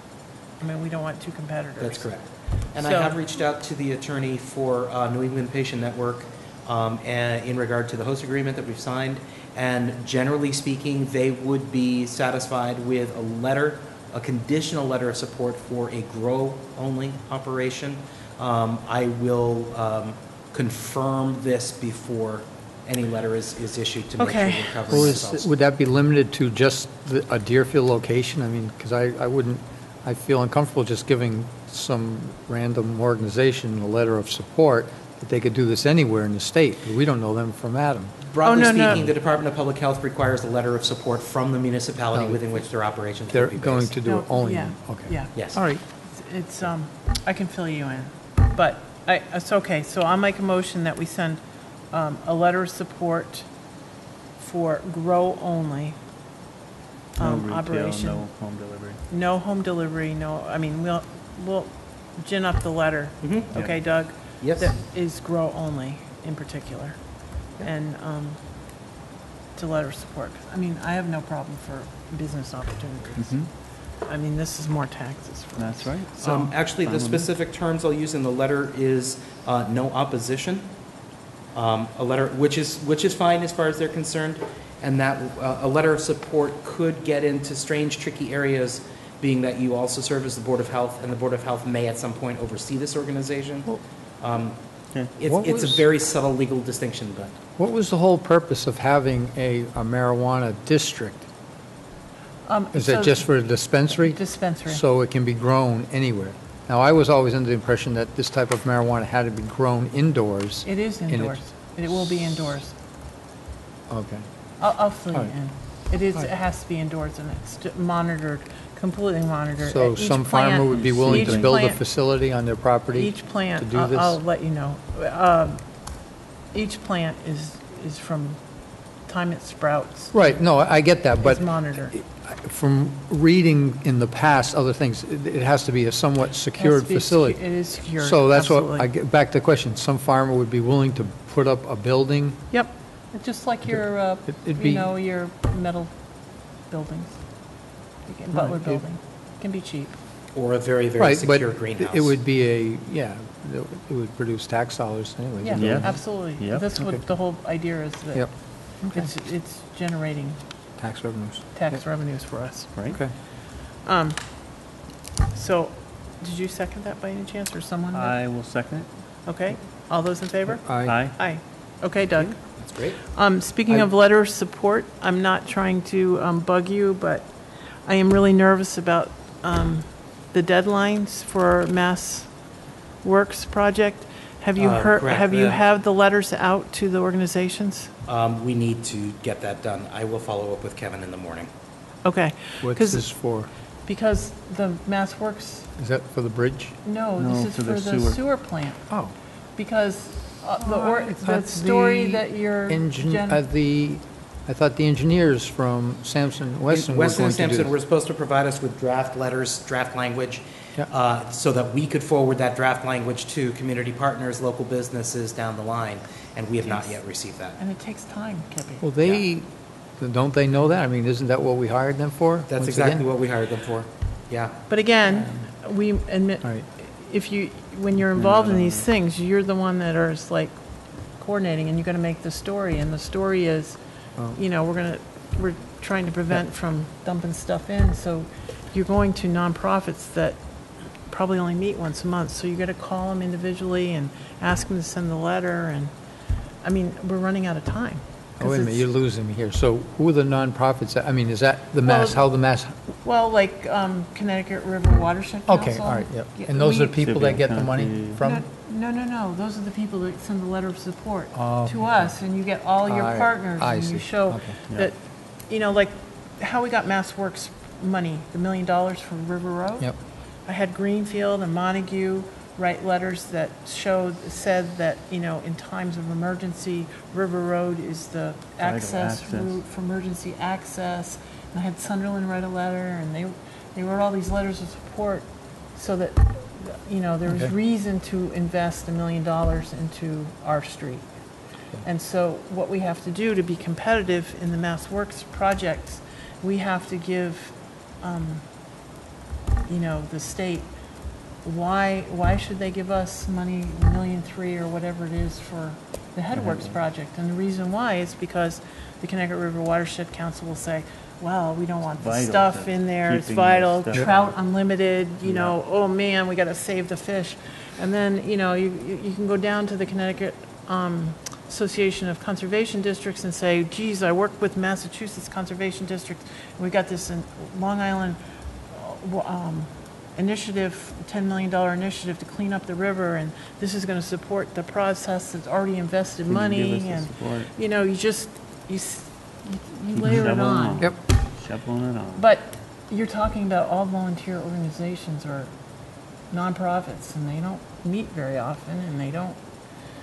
I mean, we don't want two competitors. That's correct. And I So- have reached out to the attorney for uh, New England Patient Network um, and in regard to the host agreement that we've signed. And generally speaking, they would be satisfied with a letter, a conditional letter of support for a grow-only operation. Um, I will um, confirm this before any letter is, is issued to make sure Okay. we're covering Well, ourselves. is, would that be limited to just the- a Deerfield location? I mean, because I, I wouldn't, I feel uncomfortable just giving some random organization a letter of support that they could do this anywhere in the state. We don't know them from Adam. Broadly Oh, no, no. speaking, the Department of Public Health requires a letter of support from the municipality No. within which their operations They're will be based. going to do No, it only, yeah, okay. Yeah. Yes. All right, It's- It's, um, I can fill you in, but I, it's okay. So I'll make a motion that we send um, a letter of support for grow-only No um, retail, operation. no home delivery. No home delivery, no, I mean, we'll, we'll gin up the letter. Mhm. Okay, Doug? Yes. That is grow-only in particular. And um, to letter of support. I mean, I have no problem for business opportunities. Mhm. I mean, this is more taxes for us. That's right. So Um, actually, the fine with me. specific terms I'll use in the letter is uh, no opposition. Um, A letter, which is, which is fine as far as they're concerned, and that uh, a letter of support could get into strange, tricky areas, being that you also serve as the Board of Health, and the Board of Health may at some point oversee this organization. Um, Yeah. It's, What it's a was- very subtle legal distinction, but What was the whole purpose of having a a marijuana district? Um, Is so- that just for a dispensary? Dispensary. So it can be grown anywhere? Now, I was always under the impression that this type of marijuana had to be grown indoors. It is in it. indoors. It will be indoors. Okay. I'll, I'll fill you All right. in. It is, it has to be indoors and it's j- monitored, completely monitored. So At each some farmer plant- would be willing to each build a plant- facility on their property? Each plant, to do I'll, this? I'll let you know. Um, Each plant is, is from time it sprouts, Right, no, I I get that, but is monitored. from reading in the past, other things, it it has to be a somewhat Has secured to be secu- facility. It is secured, So that's what, I absolutely. get back to the question, some farmer would be willing to put up a building? Yep, just like your, uh, It- it'd you be- know, your metal buildings. You can- Butler Right, it- building, can be cheap. or a very, very Right, but secure it- greenhouse. it would be a, yeah, it would- it would produce tax dollars anyways. Yeah, Yeah. absolutely. Yep. That's what Okay. the whole idea is, that Yep, it's, it's generating tax revenues. tax revenues for us. Right? Okay. Um, so, did you second that by any chance, or someone? did? I will second it. Okay, all those in favor? Aye. Aye. Aye. Okay, Doug. That's great. Um, speaking I- of letter of support, I'm not trying to, um, bug you, but I am really nervous about, um, the deadlines for our Mass Works project. Have you Uh, heard, correct, have you yeah. have the letters out to the organizations? Um, We need to get that done. I will follow up with Kevin in the morning. Okay. What's 'Cause- this for? Because the Mass Works, Is that for the bridge? no, No, this is for for the the sewer. sewer plant. Oh. Because uh, the, or, I the thought story the that you're. engin- gen- uh, The, I thought the engineers from Sampson Weston were Weston going and to do Sampson were this. supposed to provide us with draft letters, draft language, Yeah. uh, so that we could forward that draft language to community partners, local businesses down the line, and we have not yet received that. And it takes time, Kippy. Well, they, don't they know that? I mean, isn't that what we hired them for? That's once exactly again? what we hired them for. Yeah. But again, we admit, All right. if you, when you're involved in these things, you're the one that is like coordinating, and you're gonna make the story, and the story is, Oh. you know, we're gonna, we're trying to prevent from dumping stuff in, so you're going to nonprofits that probably only meet once a month, so you gotta call them individually and ask them to send the letter, and, I mean, we're running out of time. Oh, wait a 'Cause minute, it's- you're losing me here. So who are the nonprofits? I mean, is that the Mass, Well- how the Mass? Well, like um, Connecticut River Watershed Council. Okay, all right, yep. Yeah, And those are we- the people that get the money Civil from? No, no, no, those are the people that send the letter of support Oh, to okay. us, and you get all your I- partners, I and you see. show Okay. that, you know, like, how we got Mass Works money, the million dollars from River Road. Yep. I had Greenfield and Montague write letters that showed, said that, you know, in times of emergency, River Road is the Vital access access. route for emergency access. And I had Sunderland write a letter, and they, they wrote all these letters of support so that, you know, there was Okay. reason to invest a million dollars into our street. And so what we have to do to be competitive in the Mass Works projects, we have to give, um, you know, the state, why, why should they give us money, a million three or whatever it is for the Headworks project? And the reason why is because the Connecticut River Watershed Council will say, well, we don't want the Vital stuff to in there, it's keeping the vital, stuff trout out. unlimited, you Yeah. know, oh man, we gotta save the fish. And then, you know, you, you you can go down to the Connecticut, um, Association of Conservation Districts and say, geez, I work with Massachusetts Conservation District, and we got this in Long Island, uh, um, initiative, ten million dollar initiative to clean up the river, and this is gonna support the process that's already invested Can you give money, us the and, support? you know, you just, you, s- you- you Keep layer it shoveling on. Yep. Shoveling it on. But you're talking about all volunteer organizations or nonprofits, and they don't meet very often, and they don't,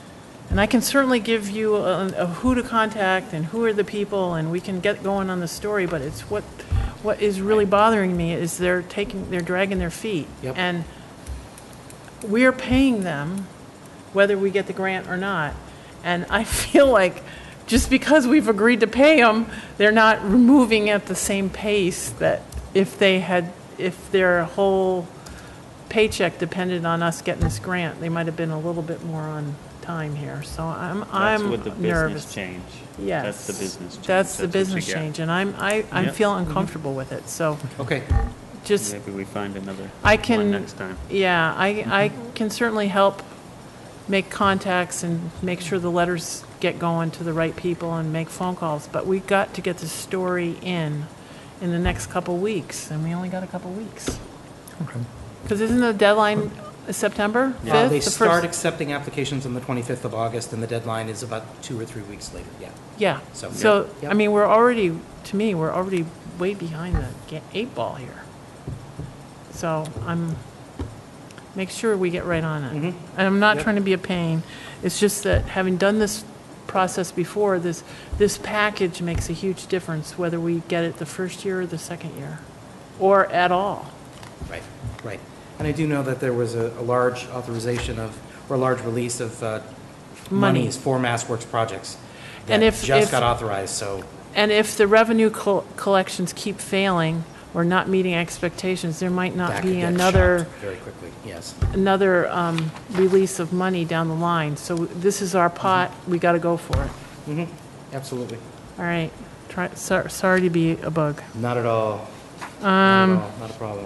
And I can certainly give you a, a who to contact and who are the people, and we can get going on the story, but it's what, what is really bothering me is they're taking, they're dragging their feet. Yep. And we're paying them whether we get the grant or not. And I feel like just because we've agreed to pay them, they're not moving at the same pace that if they had, if their whole paycheck depended on us getting this grant, they might have been a little bit more on time here. So I'm, That's I'm with the nervous. business change. Yes. That's the business change. That's the what business you get. change, and I'm, I, I Yep. feel uncomfortable with it, so Okay. just, Maybe we find another I one can, next time. yeah, I, I can certainly help make contacts and make sure the letters get going to the right people and make phone calls, but we got to get the story in, in the next couple weeks, and we only got a couple weeks. Okay. Because isn't the deadline September fifth? Uh, They The start first- accepting applications on the twenty-fifth of August, and the deadline is about two or three weeks later, yeah. Yeah, So- so, Yep. I mean, we're already, to me, we're already way behind the ga- eight ball here. So I'm, make sure we get right on it. Mhm. And I'm not Yep. trying to be a pain, it's just that having done this process before, this, this package makes a huge difference whether we get it the first year or the second year, or at all. Right, right. And I do know that there was a, a large authorization of, or a large release of uh, Money. monies for MassWorks projects And that if- just if- got authorized, so, And if the revenue col- collections keep failing or not meeting expectations, there might not that could be get another, shopped very quickly, yes. another um, release of money down the line. So this is our pot, we got to go for it. Mhm. Absolutely. All right, try, so- sorry to be a bug. Not at all. Not Um, at all, not a problem.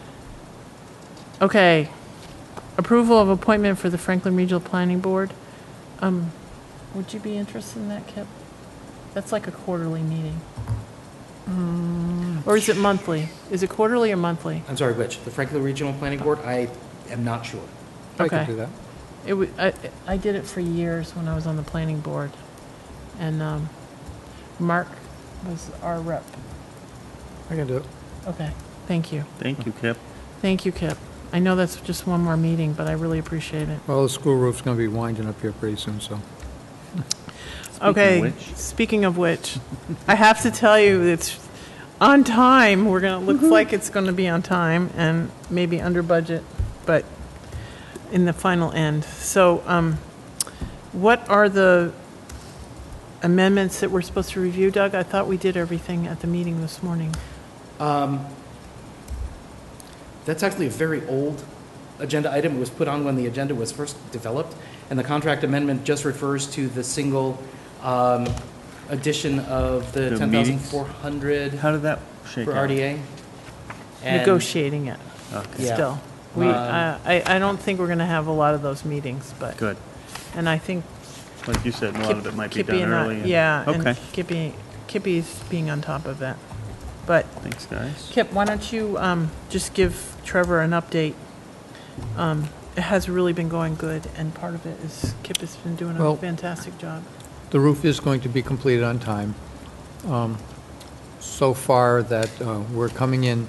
Okay, approval of appointment for the Franklin Regional Planning Board. Um, Would you be interested in that, Kip? That's like a quarterly meeting. Or is it monthly? Is it quarterly or monthly? I'm sorry, which? The Franklin Regional Planning Board? I am not sure. I could Okay. do that. It wa- I, I did it for years when I was on the planning board. And um, Mark was our rep. I can do it. Okay, thank you. Thank you, Kip. Thank you, Kip. I know that's just one more meeting, but I really appreciate it. Well, the school roof's going to be winding up here pretty soon, so. Speaking Okay, of which, speaking of which, I have to tell you, it's on time. We're gonna, looks like it's gonna be on time and maybe under budget, but in the final end. So, um, what are the amendments that we're supposed to review, Doug? I thought we did everything at the meeting this morning. Um, That's actually a very old agenda item. It was put on when the agenda was first developed, and the contract amendment just refers to the single um, addition of the The ten thousand meetings? four hundred how did that shake for out? R D A. And- Negotiating it Okay, Yeah. still. We, Um, uh, I, I don't think we're gonna have a lot of those meetings, but, good. and I think Like you said, a lot of it might be Kippy done and I- early. and- Yeah, and Okay, Kippy, Kippy's being on top of that. But thanks, guys. Kip, why don't you um, just give Trevor an update? Um, It has really been going good, and part of it is Kip has been doing a Well- fantastic job. The roof is going to be completed on time. Um, So far that uh, we're coming in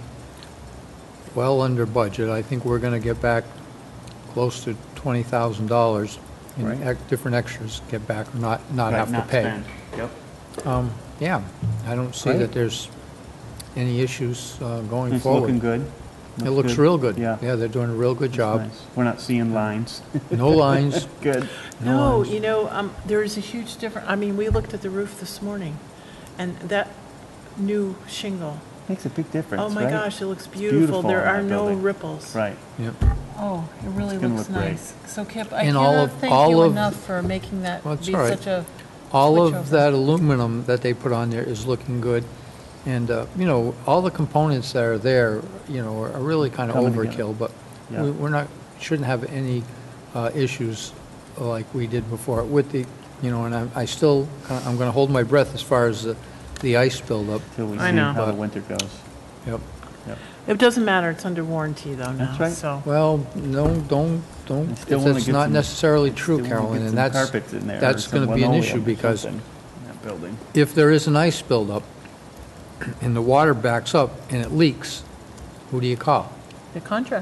well under budget. I think we're going to get back close to twenty thousand dollars in Right. ec- different extras, get back, or not, not Right, have to not pay. spend. Yep. Um, Yeah, I don't see Great. that there's any issues uh, going It's forward. looking good. It looks real good. Yeah. Yeah, they're doing a real good It's job. nice. We're not seeing lines. No lines, Good. No, lines. you know, um, there is a huge difference. I mean, we looked at the roof this morning, and that new shingle, Makes a big difference, oh my right? gosh, it looks It's beautiful. There in are that no building. ripples. Right. Yep. Oh, it really It's gonna looks look great. nice. So Kip, I And all cannot of- thank all you of- enough for making that Well, it's be all right. such a All switch of over. that aluminum that they put on there is looking good. And, uh, you know, all the components that are there, you know, are really kind of Coming together. overkill, but Yeah. we- we're not, shouldn't have any uh, issues like we did before with the, you know, and I'm- I still, kinda- I'm going to hold my breath as far as the the ice buildup. Till we I see know. how the But- winter goes. Yep. Yep. It doesn't matter, it's under warranty though now, That's right. so. Well, no, don't, don't, I still wanna that's get not some- necessarily Still true, wanna Carolyn, get and some that's, carpets in there or that's some going to be an linoleum issue or because something in that building. if there is an ice buildup and the water backs up and it leaks, who do you call? The contractor.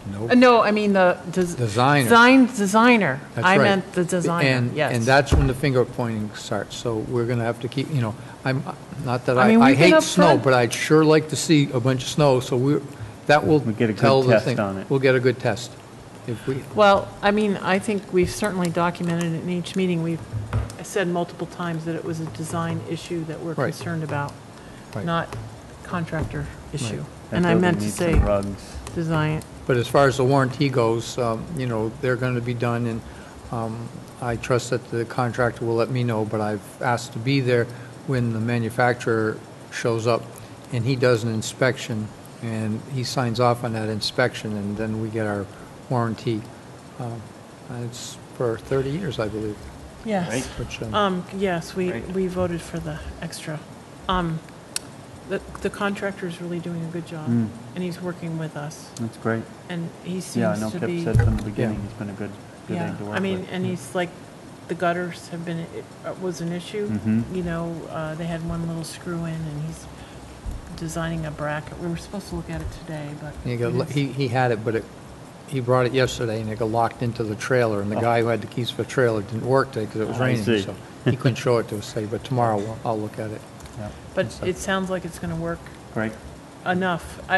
Nope. Uh, No, I mean the des- Designer. Design, designer. That's I right. meant the designer, And, yes. and that's when the finger pointing starts, so we're gonna have to keep, you know, I'm, not that I I, mean, I we've been hate snow, upfront. but I'd sure like to see a bunch of snow, so we, that will We'll get a good tell the test thing. on it. We'll get a good test. If we, Well, I mean, I think we've certainly documented it in each meeting. We've said multiple times that it was a design issue that we're Right. concerned about, Right. not contractor issue. That And I building meant to needs say some rugs. design. But as far as the warranty goes, um, you know, they're going to be done, and um, I trust that the contractor will let me know, but I've asked to be there when the manufacturer shows up, and he does an inspection, and he signs off on that inspection, and then we get our warranty. Um, and It's for thirty years, I believe, Yes. Right. which, um, Um, yes, we, Right. we voted for the extra. Um, the, the contractor's really doing a good job, Mm. and he's working with us, That's great. and he Yeah, I know seems to Kip be. said from the beginning, he's been a good, good Yeah, egg to work I mean, with. and he's like, the gutters have been, it uh, was an issue. Mhm. You know, uh, they had one little screw in, and he's designing a bracket. We were supposed to look at it today, but. he we got, didn't- he, he had it, but it, he brought it yesterday, and it got locked into the trailer, and the Oh. guy who had the keys for the trailer didn't work today because it was I raining, see. so he couldn't show it to us today, but tomorrow we'll- I'll look at it. Yeah, But it sounds like it's gonna work great. enough. I,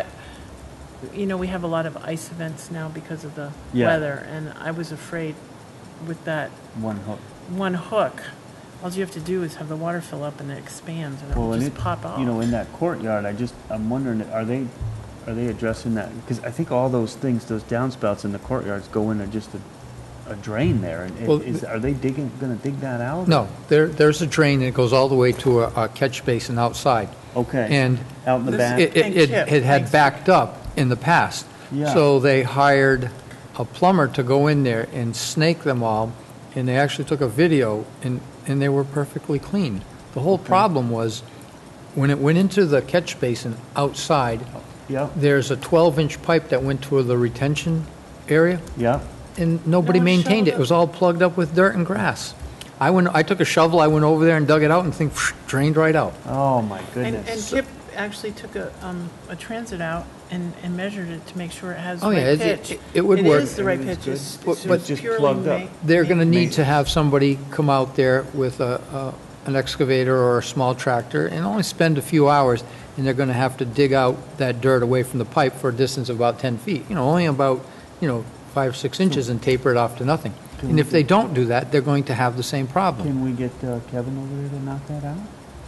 you know, we have a lot of ice events now because of the Yeah. weather, and I was afraid with that One hook. one hook, all you have to do is have the water fill up and it expands and it Well, will and just it, pop off. you know, in that courtyard, I just, I'm wondering, are they, are they addressing that? Because I think all those things, those downspouts in the courtyards go into just a, a drain there. And it- Well, is, are they digging, gonna dig that out? No, there, there's a drain that goes all the way to a, a catch basin outside. Okay. And Out in the This- back? it, Thank it, it Chip. it had Thanks. backed up in the past. Yeah. So they hired a plumber to go in there and snake them all, and they actually took a video, and, and they were perfectly clean. The whole problem was, when it went into the catch basin outside, Yeah, there's a twelve-inch pipe that went to the retention area, yeah. and nobody No one maintained showed it. It was all plugged up with dirt and grass. I went, I took a shovel, I went over there and dug it out, and the thing drained right out. Oh, my And, and goodness. Kip actually took a, um, a transit out and, and measured it to make sure it has the Oh, yeah, right it- it- pitch. it would work. It is the right Everything's pitch. It's, good. it's But- just just purely plugged up. ma- They're going to need Maintenance. to have somebody come out there with a, a- an excavator or a small tractor and only spend a few hours, and they're going to have to dig out that dirt away from the pipe for a distance of about ten feet, you know, only about, you know, five, six inches, and taper it off to nothing. Can And we if they do- don't do that, they're going to have the same problem. Can we get uh, Kevin over there to knock that out?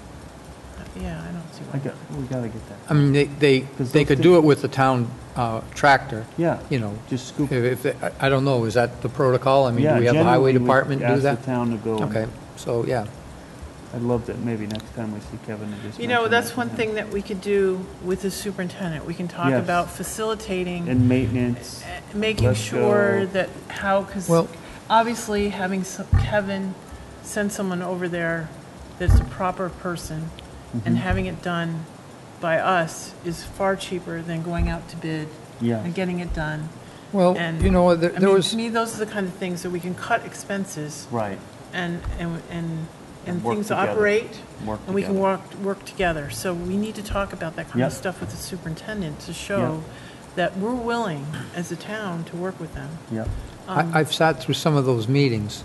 Yeah, I don't see I why. got, we gotta get that. I mean, they, they, 'Cause they those could thi- do it with the town uh, tractor, Yeah, you know. just scoop. If, if they- I- I don't know, is that the protocol? I mean, Yeah, do we have the highway generally, we department do ask that? the town to go. and- Okay, so, yeah. I'd love that, maybe next time we see Kevin to just. You know, mention that's that to one him. thing that we could do with the superintendent. We can talk Yes. about facilitating, And maintenance, uh, making Let's sure go. that how, because Well- obviously having some- Kevin send someone over there that's a proper person Mm-hmm. and having it done by us is far cheaper than going out to bid yeah. and getting it done. Well, And, you know, what, there I there mean, was. to me, those are the kind of things that we can cut expenses Right, and, and, and, and And work things together. operate. work And we can together. work, work together. So we need to talk about that kind of Yep. stuff with the superintendent to show that we're willing, as a town, to work with them. Yeah, Um, I- I've sat through some of those meetings,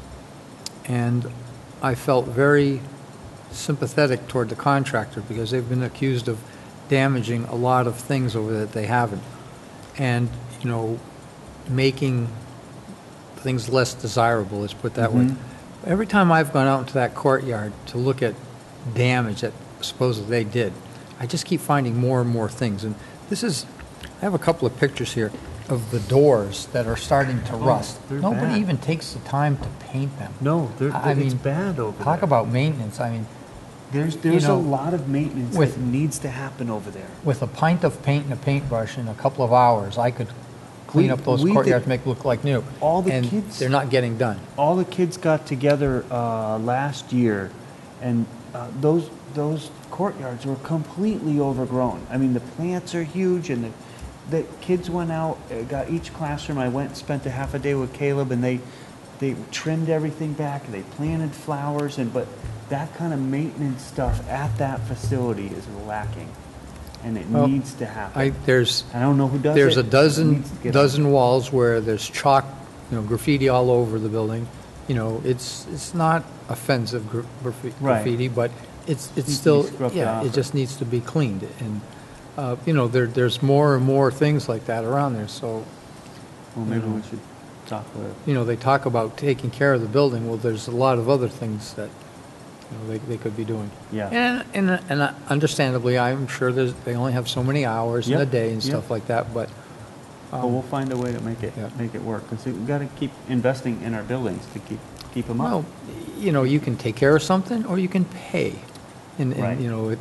and I felt very sympathetic toward the contractor because they've been accused of damaging a lot of things over that they haven't. And, you know, making things less desirable, let's put it that way. Mhm. Every time I've gone out into that courtyard to look at damage that supposedly they did, I just keep finding more and more things. And this is, I have a couple of pictures here of the doors that are starting to rust. they're Nobody bad. even takes the time to paint them. no, they're, I it's mean, bad over there. Talk about maintenance. I mean, There's, there's know, a lot of maintenance with- that needs to happen over there. with a pint of paint and a paintbrush in a couple of hours, I could clean We- up those we did- courtyards, make it look like new. All the And kids- they're not getting done. All the kids got together uh, last year, and uh, those those courtyards were completely overgrown. I mean, the plants are huge, and the, the kids went out, uh, got each classroom. I went and spent a half a day with Caleb, and they they trimmed everything back. They planted flowers, and but that kind of maintenance stuff at that facility is lacking. and it Well, needs to happen. I, there's, I don't know who does it. there's a but it dozen, needs to get dozen walls where there's chalk, you know, graffiti all over the building. You know, it's, it's not offensive gra- graffi- Right. graffiti, but it's, it's Needs to be still, scrubbed yeah, off it or- just needs to be cleaned. And, uh, you know, there, there's more and more things like that around there, so, Well, maybe we should talk with. you know, they talk about taking care of the building, well, there's a lot of other things that, you know, they, they could be doing. Yeah. And, and, and understandably, I'm sure there's, they only have so many hours in a Yep, day and yep. stuff like that, but, But we'll find a way to make it, Yeah. make it work, because we've got to keep investing in our buildings to keep, keep them well, up. you know, you can take care of something or you can pay. And, Right. and, you know, it,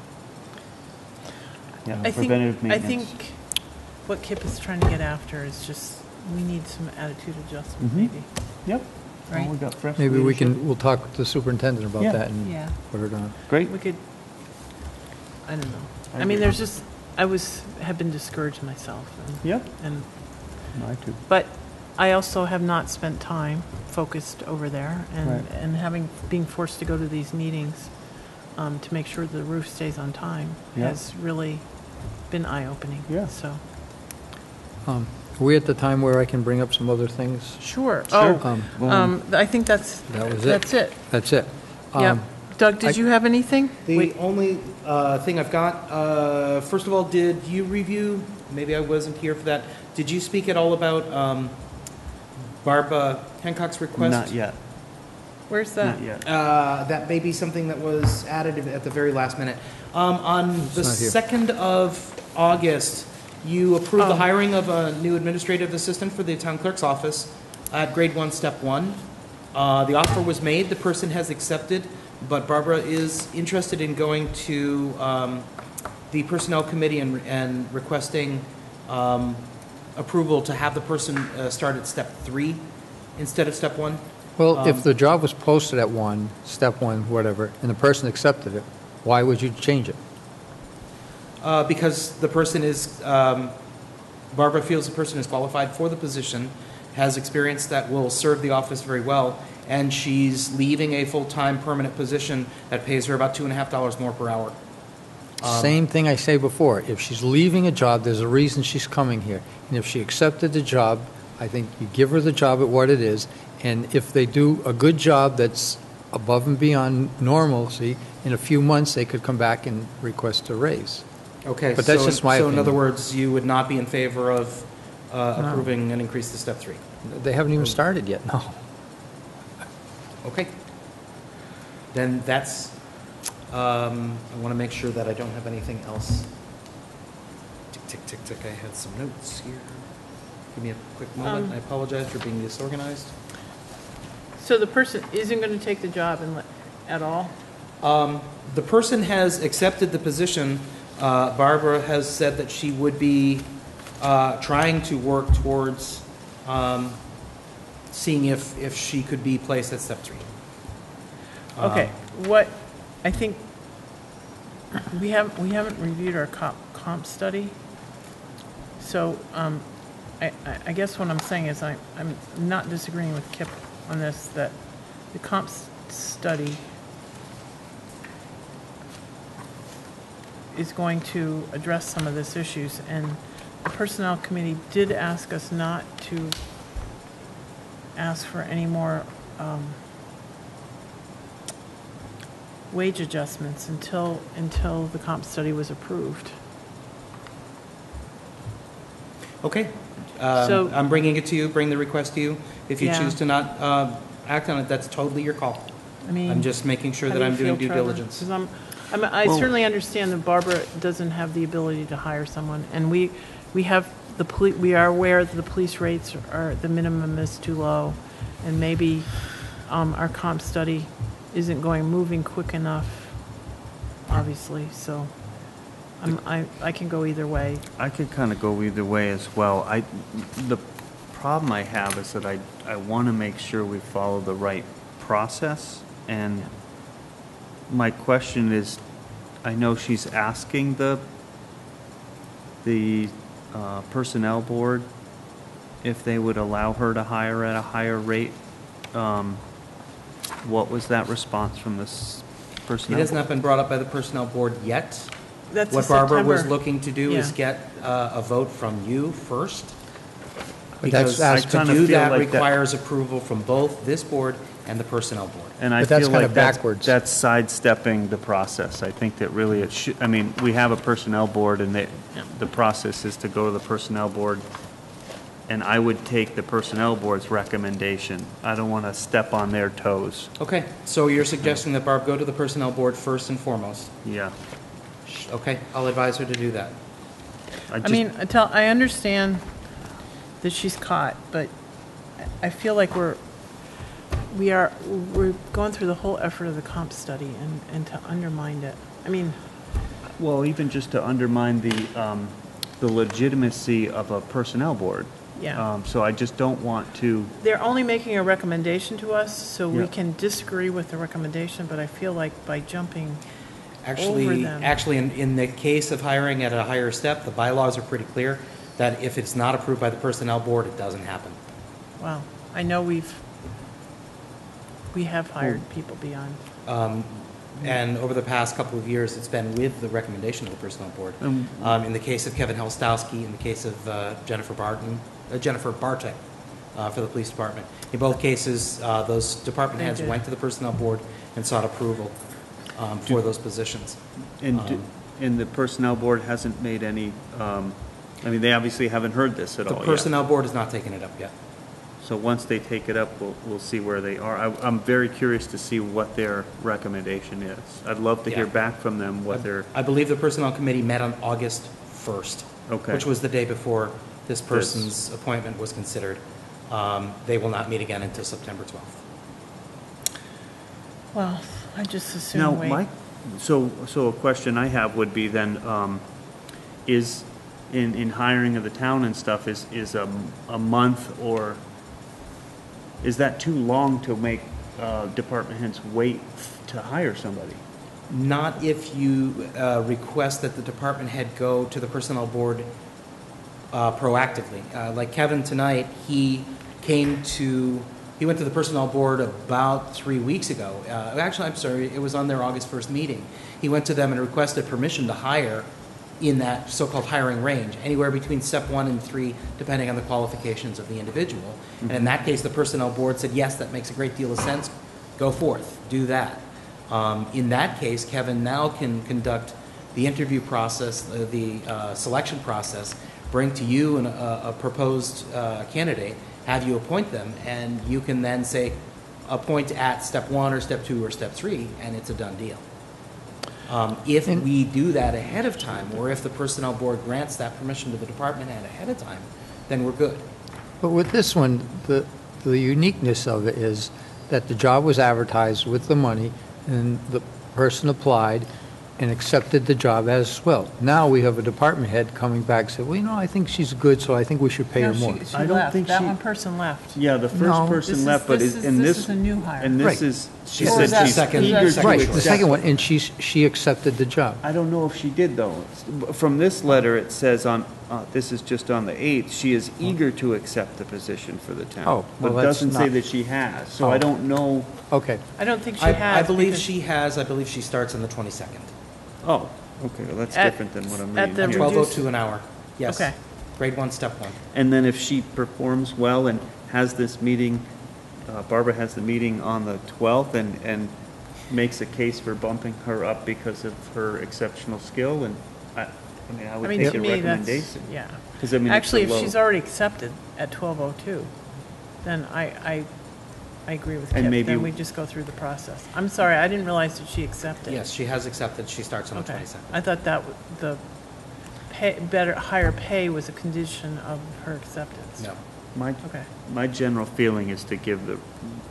Yeah, I think, preventative I maintenance. think what Kip is trying to get after is just, we need some attitude adjustment, Mhm. maybe, Yep. Well, right? we got fresh maybe we leadership. can, we'll talk to the superintendent about Yeah. that and Yeah. put it on. Great. We could, I don't know. I I mean, agree. there's just, I was, have been discouraged myself, and, Yep. and, I too. but I also have not spent time focused over there, and, Right. and having, being forced to go to these meetings, um, to make sure the roof stays on time Yeah. has really been eye-opening. Yeah. So, Um, Are we at the time where I can bring up some other things? sure. Sure. Oh, Um, Well, um, I think that's, That was it. that's it. That's it. Yeah. Um, Doug, I- did you have anything? The Wait, only uh, thing I've got, uh, first of all, did you review, maybe I wasn't here for that, did you speak at all about um, Barbara Hancock's request? Not yet, where's that? not yet. Uh, That may be something that was added at the very last minute. Um, On the not here. second of August, you approved the Oh. hiring of a new administrative assistant for the town clerk's office at grade one, step one. Uh, The offer was made, the person has accepted, but Barbara is interested in going to um, the Personnel Committee and and requesting um, approval to have the person uh, start at step three instead of step one. Well, Um, if the job was posted at one, step one, whatever, and the person accepted it, why would you change it? Uh, Because the person is, um, Barbara feels the person is qualified for the position, has experience that will serve the office very well, and she's leaving a full-time permanent position that pays her about two and a half dollars more per hour. Um, Same thing I say before. If she's leaving a job, there's a reason she's coming here. And if she accepted the job, I think you give her the job at what it is. And if they do a good job that's above and beyond normalcy, in a few months, they could come back and request a raise. Okay. But that's so- just my So in opinion. other words, you would not be in favor of uh, approving an increase to step three? They haven't even started yet, no. Okay. Then that's, um, I want to make sure that I don't have anything else. Tick, tick, tick, tick, I had some notes here. Give me a quick moment. Um, I apologize for being disorganized. So the person isn't going to take the job and let, at all? Um, The person has accepted the position. Uh, Barbara has said that she would be uh, trying to work towards um, seeing if, if she could be placed at step three. Okay, what, I think, we haven't, we haven't reviewed our comp, comp study. So, um, I, I- I guess what I'm saying is I, I'm not disagreeing with Kip on this, that the comp s- study is going to address some of these issues, and the Personnel Committee did ask us not to ask for any more, um, wage adjustments until, until the comp study was approved. Okay. Um, So- I'm bringing it to you, bring the request to you. If you Yeah. choose to not uh, act on it, that's totally your call. I mean. I'm just making sure how that do you I'm doing feel, due Trevor? diligence. 'Cause I'm, I'm, I Well- certainly understand that Barbara doesn't have the ability to hire someone, and we, we have the poli, we are aware that the police rates are, the minimum is too low, and maybe, um, our comp study isn't going, moving quick enough, obviously, so, I'm, I, I can go either way. I could kind of go either way as well. I, the problem I have is that I, I want to make sure we follow the right process. And my question is, I know she's asking the, the uh, personnel board if they would allow her to hire at a higher rate. Um, What was that response from this It personnel? has board? not been brought up by the Personnel Board yet. That's What a Barbara was September- looking to do is Yeah. get uh, a vote from you first. But that's Because ask- to I kinda do feel that like that- requires approval from both this board and the Personnel Board. And I But that's feel kinda like that's, backwards. that's sidestepping the process. I think that really it should, I mean, we have a personnel board, and they, the process is to go to the personnel board, and I would take the personnel board's recommendation. I don't want to step on their toes. Okay, so you're suggesting that Barb go to the Personnel Board first and foremost? Yeah. Okay, I'll advise her to do that. I just- mean, I tell, I understand that she's caught, but I feel like we're, we are, we're going through the whole effort of the comp study and, and to undermine it. I mean, Well, even just to undermine the, um, the legitimacy of a personnel board. Yeah. Um, So I just don't want to, they're only making a recommendation to us, so we Yeah. can disagree with the recommendation, but I feel like by jumping over Actually, them. actually, in, in the case of hiring at a higher step, the bylaws are pretty clear that if it's not approved by the Personnel Board, it doesn't happen. Wow, I know we've, we have hired people beyond. Um, And over the past couple of years, it's been with the recommendation of the Personnel Board. Um, Um, In the case of Kevin Helstowski, in the case of uh, Jennifer Barton, uh, Jennifer Bartek uh, for the Police Department. In both cases, uh, those department They heads did. went to the Personnel Board and sought approval um, for those positions. and, do- Um, and the personnel board hasn't made any, um, I mean, they obviously haven't heard this at The all yet. Personnel Board has not taken it up yet. So once they take it up, we'll, we'll see where they are. I, I'm very curious to see what their recommendation is. I'd love to hear Yeah. back from them what their, I believe the Personnel Committee met on August first. Okay. Which was the day before this person's appointment was considered. Um, They will not meet again until September twelfth. Well, I just now, assume wait. Mike, so, so a question I have would be then, um, is, in, in hiring of the town and stuff, is, is a, a month or, is that too long to make, uh, department heads wait to hire somebody? Not if you uh, request that the department head go to the Personnel Board uh, proactively. Uh, Like Kevin tonight, he came to, he went to the Personnel Board about three weeks ago. Uh, Actually, I'm sorry, it was on their August first meeting. He went to them and requested permission to hire in that so-called hiring range, anywhere between step one and three, depending on the qualifications of the individual. And in that case, the Personnel Board said, yes, that makes a great deal of sense, go forth, do that. Um, In that case, Kevin now can conduct the interview process, uh, the uh, selection process, bring to you an- a a proposed uh, candidate, have you appoint them, and you can then say, appoint at step one or step two or step three, and it's a done deal. Um, If And- we do that ahead of time, or if the Personnel Board grants that permission to the department head ahead of time, then we're good. But with this one, the, the uniqueness of it is that the job was advertised with the money, and the person applied and accepted the job as well. Now we have a department head coming back and said, well, you know, I think she's good, so I think we should pay No, her more. she, she I don't left. think That she- one person left. Yeah, the No. first This person is- left, but this is, is- and this this. is a new hire. And this Right. is, she Or said is that she's second- eager second to Right, choice. the accept second it. one, and she's, she accepted the job. I don't know if she did, though. From this letter, it says on, uh, this is just on the eighth, she is eager to accept the position for the town. Oh, well, But it that's doesn't say not- that she has, so Oh. I don't know. Okay, I don't think she I has. I believe because she has, I believe she starts on the twenty-second. Oh, okay, well, that's At- different than what I'm at reading the here. reduced- twelve oh two an hour, yes. Okay. Grade one, step one. And then if she performs well and has this meeting, uh, Barbara has the meeting on the twelfth and, and makes a case for bumping her up because of her exceptional skill, and I, I mean, I I would mean, take to a me, that's, recommendation. yeah. 'Cause, I mean, it's Actually, a if low- she's already accepted at twelve oh two, then I, I, I agree with And Kip. maybe- Then we just go through the process. I'm sorry, I didn't realize that she accepted. Yes, she has accepted, she starts on the Okay. twenty-second. I thought that w- the pay, better, higher pay was a condition of her acceptance. No. My, Okay. my general feeling is to give the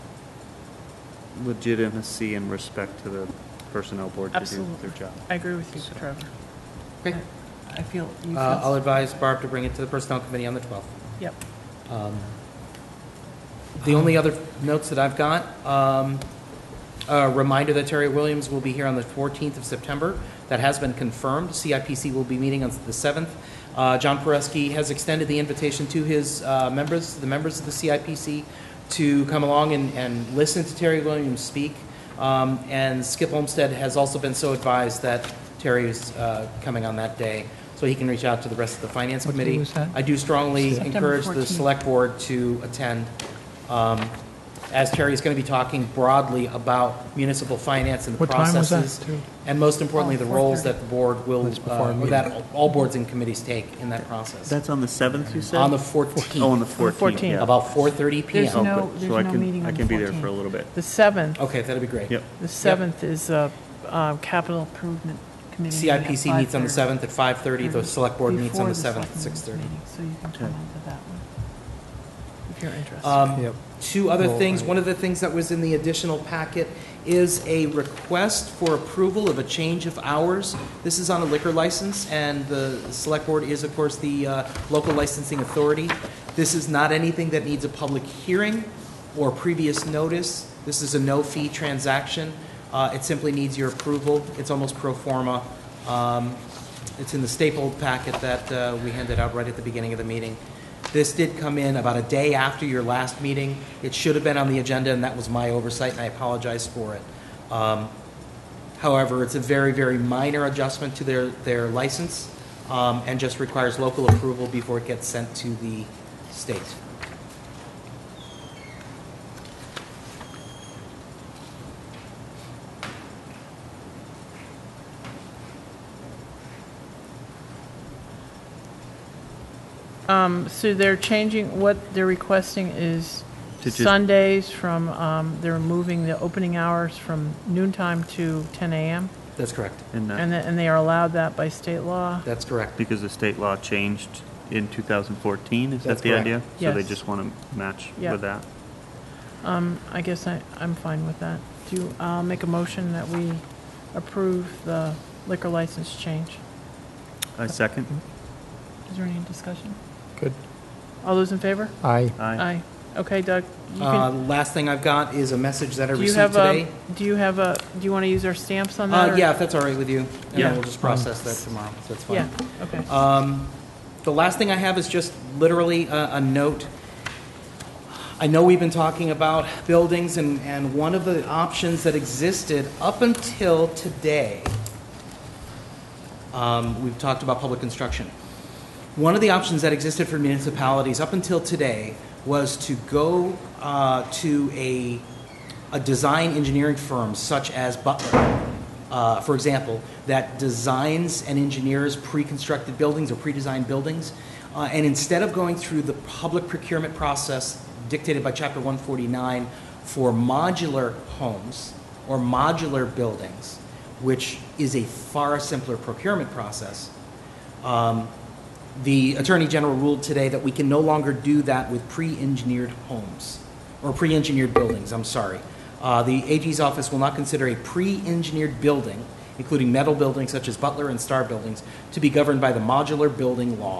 legitimacy and respect to the personnel board to do Absolutely. their job. I agree with you, Trevor. Okay. I feel, you feel. Uh, I'll advise Barb to bring it to the Personnel Committee on the twelfth. Yep. Um, The only other notes that I've got, um, a reminder that Terry Williams will be here on the fourteenth of September. That has been confirmed. C I P C will be meeting on the seventh. Uh, John Pereski has extended the invitation to his uh, members, the members of the C I P C, to come along and, and listen to Terry Williams speak. Um, And Skip Olmsted has also been so advised that Terry is uh, coming on that day, so he can reach out to the rest of the Finance What day Committee. was that? I do strongly September encourage the fourteenth. Select Board to attend, um, as Terry is going to be talking broadly about municipal finance and the What time was that, processes. too? And most importantly, Oh, the roles four thirty. that the board will, That's before our uh, or meeting. that all boards and committees take in that process. That's on the seventh, you said? On the fourteenth. Oh, on the fourteenth, fourteenth. yeah. About four thirty P There's Oh, M. no- good. there's So I no can- meeting on I the can be there for a fourteenth. little bit. The seventh, Okay, that'd be great. Yep. the seventh is a uh, capital improvement committee. C I P C meeting at meets on the five thirty. seventh at five thirty, the Select Board meets on Before the seventh at selectmen's six thirty. meeting, So you can come Okay. on to that one, if you're interested. Um, Yep. Two other Well, things, I- one of the things that was in the additional packet is a request for approval of a change of hours. This is on a liquor license, and the Select Board is, of course, the uh, local licensing authority. This is not anything that needs a public hearing or previous notice. This is a no-fee transaction. Uh, It simply needs your approval. It's almost pro forma. Um, It's in the stapled packet that uh, we handed out right at the beginning of the meeting. This did come in about a day after your last meeting. It should have been on the agenda, and that was my oversight, and I apologize for it. Um, However, it's a very, very minor adjustment to their, their license, um, and just requires local approval before it gets sent to the state. Um, So they're changing, what they're requesting is To just- Sundays from, um, they're moving the opening hours from noontime to ten a m. That's correct. And And that, th- and they are allowed that by state law. That's correct. because the state law changed in two thousand fourteen, is that That's the correct. idea? So they Yes. just want to match Yeah. with that? Um, I guess I, I'm fine with that. Do, you- I'll make a motion that we approve the liquor license change. I second. Is there any discussion? Good. All those in favor? Aye. Aye. Okay, Doug, you Uh, can, Last thing I've got is a message that I do you received have a, today. do you have a, do you want to use our stamps on that? Uh, or- Yeah, if that's all right with you. And Yeah. then we'll just process that tomorrow, so that's fine. Yeah, okay. Um, The last thing I have is just literally a, a note. I know we've been talking about buildings, and, and one of the options that existed up until today, um, we've talked about public construction. One of the options that existed for municipalities up until today was to go uh, to a, a design engineering firm such as Butler, uh, for example, that designs and engineers pre-constructed buildings or pre-designed buildings. Uh, and instead of going through the public procurement process dictated by Chapter one forty-nine for modular homes or modular buildings, which is a far simpler procurement process, um, the Attorney General ruled today that we can no longer do that with pre-engineered homes, or pre-engineered buildings, I'm sorry. Uh, The A G's office will not consider a pre-engineered building, including metal buildings such as Butler and Star buildings, to be governed by the modular building law,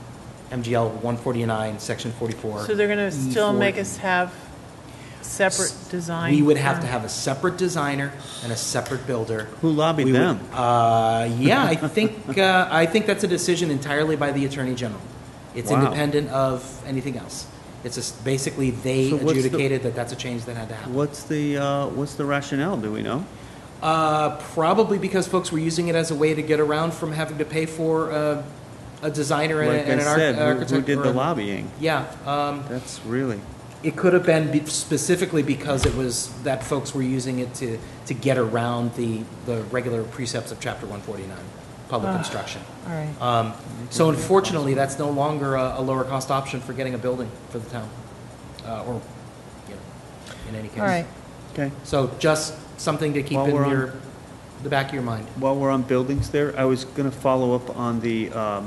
M G L one forty-nine, Section forty-four. So they're going to still E make four. us have separate design? We would have to firm? have a separate designer and a separate builder. Who lobbied We would- them? Uh, yeah, I think, uh, I think that's a decision entirely by the Attorney General. It's Wow. independent of anything else. It's just basically they So what's the- adjudicated that that's a change that had to happen. What's the, uh, what's the rationale, do we know? Uh, probably because folks were using it as a way to get around from having to pay for uh, a designer and, a- Like and I an arch- said, who- architect. who did or the a- lobbying? Yeah, um, That's really, it could have been be- specifically because it was that folks were using it to, to get around the, the regular precepts of Chapter one forty-nine, public Ah. construction. All right. Um, so unfortunately, that's no longer a, a lower cost option for getting a building for the town, uh, or, you know, in any case. All right. okay. So just something to keep While in we're on- your, the back of your mind. While we're on buildings there, I was going to follow up on the, um,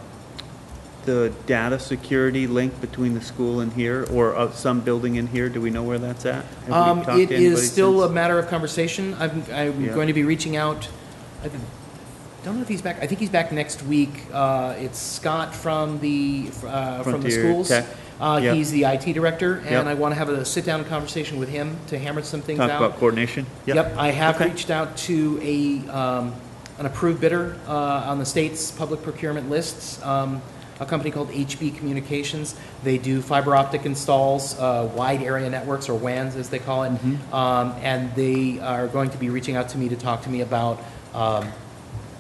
the data security link between the school and here, or uh, some building in here. Do we know where that's at? Have we Um, talked to it anybody is still a since? matter of conversation. I'm, I'm Yeah. going to be reaching out. I think- don't know if he's back. I think he's back next week. Uh, it's Scott from the, uh, from the Frontier schools. Tech. Uh, Yep. He's the I T director, and Yep. I want to have a sit-down conversation with him to hammer some things Talk out. about coordination? Yep, I have Okay. reached out to a, um, an approved bidder, uh, on the state's public procurement lists, um, a company called H B Communications. They do fiber optic installs, uh, wide area networks, or W A Ns as they call it. Mm-hmm. Um, and they are going to be reaching out to me to talk to me about, um,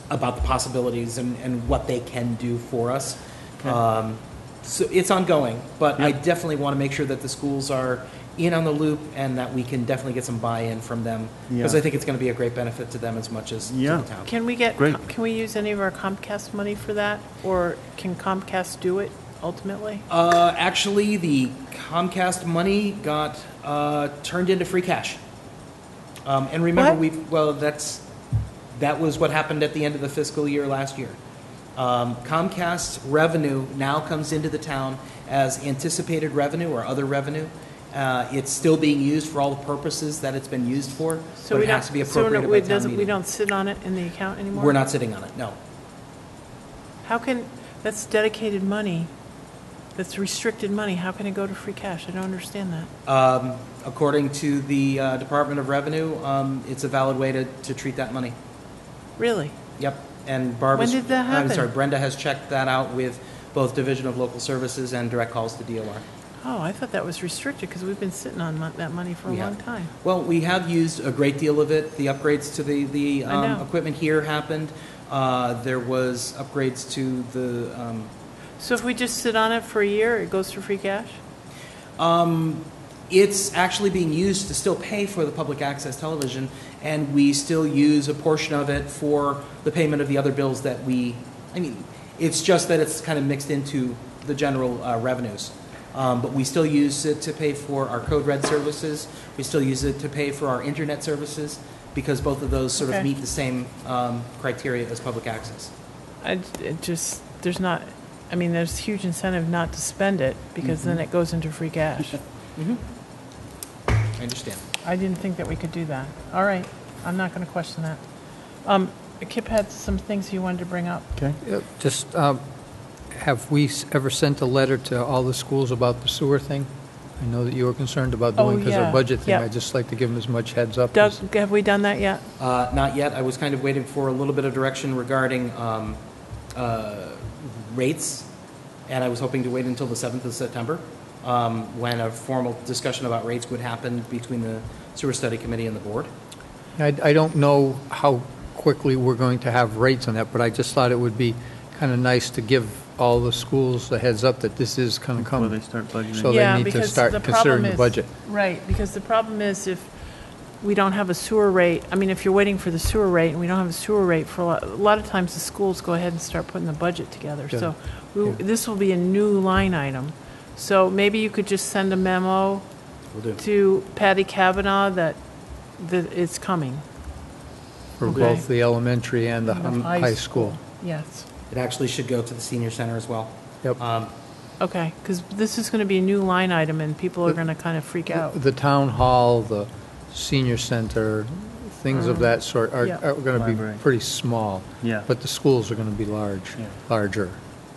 about the possibilities and, and what they can do for us. Um, so it's ongoing, but I definitely want to make sure that the schools are in on the loop and that we can definitely get some buy-in from them, because Yeah. I think it's going to be a great benefit to them as much as Yeah. to the town. Can we get, Great. can we use any of our Comcast money for that? Or can Comcast do it ultimately? Uh, actually, the Comcast money got uh, turned into free cash. Um, and remember, What? we well, that's that was what happened at the end of the fiscal year last year. Um, Comcast's revenue now comes into the town as anticipated revenue or other revenue. Uh, it's still being used for all the purposes that it's been used for, So but we it don't- has to be so appropriated we by town doesn't- meeting. We don't sit on it in the account anymore? We're not sitting on it. No. How can, that's dedicated money, that's restricted money, how can it go to free cash? I don't understand that. Um, according to the uh, Department of Revenue, um, it's a valid way to, to treat that money. Really? Yep, and Barbara's... When did that I'm happen? sorry, Brenda has checked that out with both Division of Local Services and direct calls to D O R. Oh, I thought that was restricted because we've been sitting on mon- that money for a We long have. time. Well, we have used a great deal of it. The upgrades to the, the I um, know. equipment here happened. Uh, There was upgrades to the... um, So if we just sit on it for a year, it goes to free cash? Um, it's actually being used to still pay for the public access television, and we still use a portion of it for the payment of the other bills that we, I mean, it's just that it's kind of mixed into the general uh, revenues. Um, but we still use it to pay for our code red services. We still use it to pay for our internet services, because both of those sort Okay. of meet the same um, criteria as public access. I, it just, there's not, I mean, there's huge incentive not to spend it because then it goes into free cash. Mm-hmm. I understand. I didn't think that we could do that. All right, I'm not going to question that. Um, Kip had some things he wanted to bring up. Okay. Yeah, Just, um, have we s- ever sent a letter to all the schools about the sewer thing? I know that you were concerned about Oh, doing because yeah, of budget thing. yeah. I'd just like to give them as much heads up. Doug, as- have we done that yet? Uh, Not yet. I was kind of waiting for a little bit of direction regarding um, uh, rates, and I was hoping to wait until the seventh of September, um, when a formal discussion about rates would happen between the Sewer Study Committee and the board. I, I don't know how quickly we're going to have rates on that, but I just thought it would be kind of nice to give all the schools a heads up that this is kind of Before they coming. start budgeting. So they Yeah, need to because start the considering problem the is- budget. Right, because the problem is if we don't have a sewer rate, I mean, if you're waiting for the sewer rate and we don't have a sewer rate for a lot, a lot of times the schools go ahead and start putting the budget together. Yeah. So we, Yeah. this will be a new line item. So maybe you could just send a memo Will do. to Patty Kavanaugh that, that it's coming. For Okay. both the elementary and the The um, high school. Yes. It actually should go to the senior center as well. Yep. Um, Okay, because this is going to be a new line item and people are going to kind of freak out. The town hall, the senior center, things of that sort are, Yeah. are going to Library. be pretty small. Yeah. But the schools are going to be large, Yeah. larger.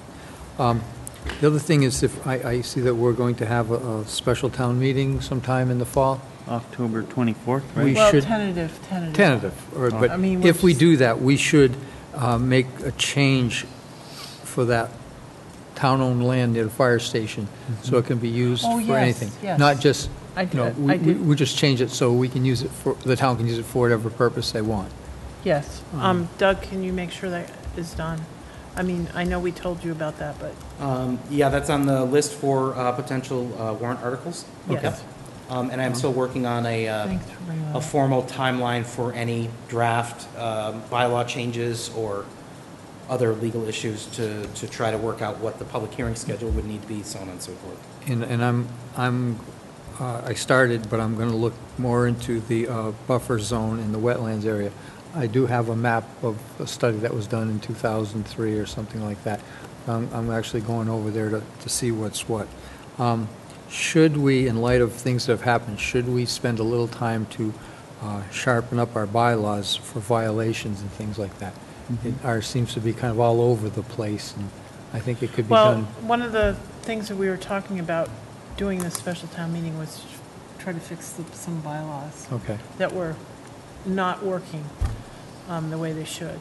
Um, The other thing is if, I, I see that we're going to have a, a special town meeting sometime in the fall. October twenty-fourth, We right? Well, should- tentative, tentative. Tentative, or, but I mean, we're if we just- do that, we should uh, make a change for that town-owned land near the fire station, so it can be used Oh, for yes, anything. yes. Not just, I you know, did, we, I we did. we just change it so we can use it for, the town can use it for whatever purpose they want. Yes. Um, Doug, can you make sure that is done? I mean, I know we told you about that, but um, Yeah, that's on the list for uh, potential uh, warrant articles. yes. Yep. Um, And I'm still working on a, uh, Thanks for bringing that a up. formal timeline for any draft um, bylaw changes or other legal issues to, to try to work out what the public hearing schedule would need to be, so on and so forth. And, and I'm, I'm, uh, I started, but I'm going to look more into the uh, buffer zone in the wetlands area. I do have a map of a study that was done in two thousand three or something like that. I'm, I'm actually going over there to, to see what's what. Um, Should we, in light of things that have happened, should we spend a little time to uh, sharpen up our bylaws for violations and things like that? It ours seems to be kind of all over the place, and I think it could be Well, done. one of the things that we were talking about doing this special town meeting was to try to fix the, some bylaws Okay. that were not working um, the way they should.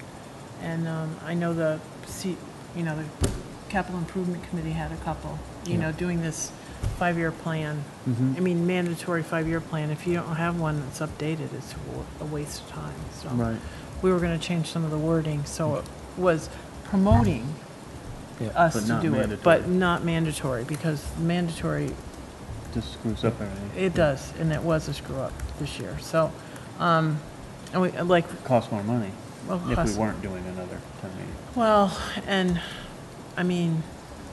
And um, I know the, C- you know, the Capital Improvement Committee had a couple, you Yeah. know, doing this five-year plan. Mhm. I mean, mandatory five-year plan. If you don't have one that's updated, it's a wa- a waste of time, so. Right. we were going to change some of the wording, so it was promoting us But to not do it, mandatory. but not mandatory, because mandatory, Just screws up everything. it does, and it was a screw up this year, so, um, and we, like, Costs more money well, if we cost- weren't doing another town meeting. well, and, I mean,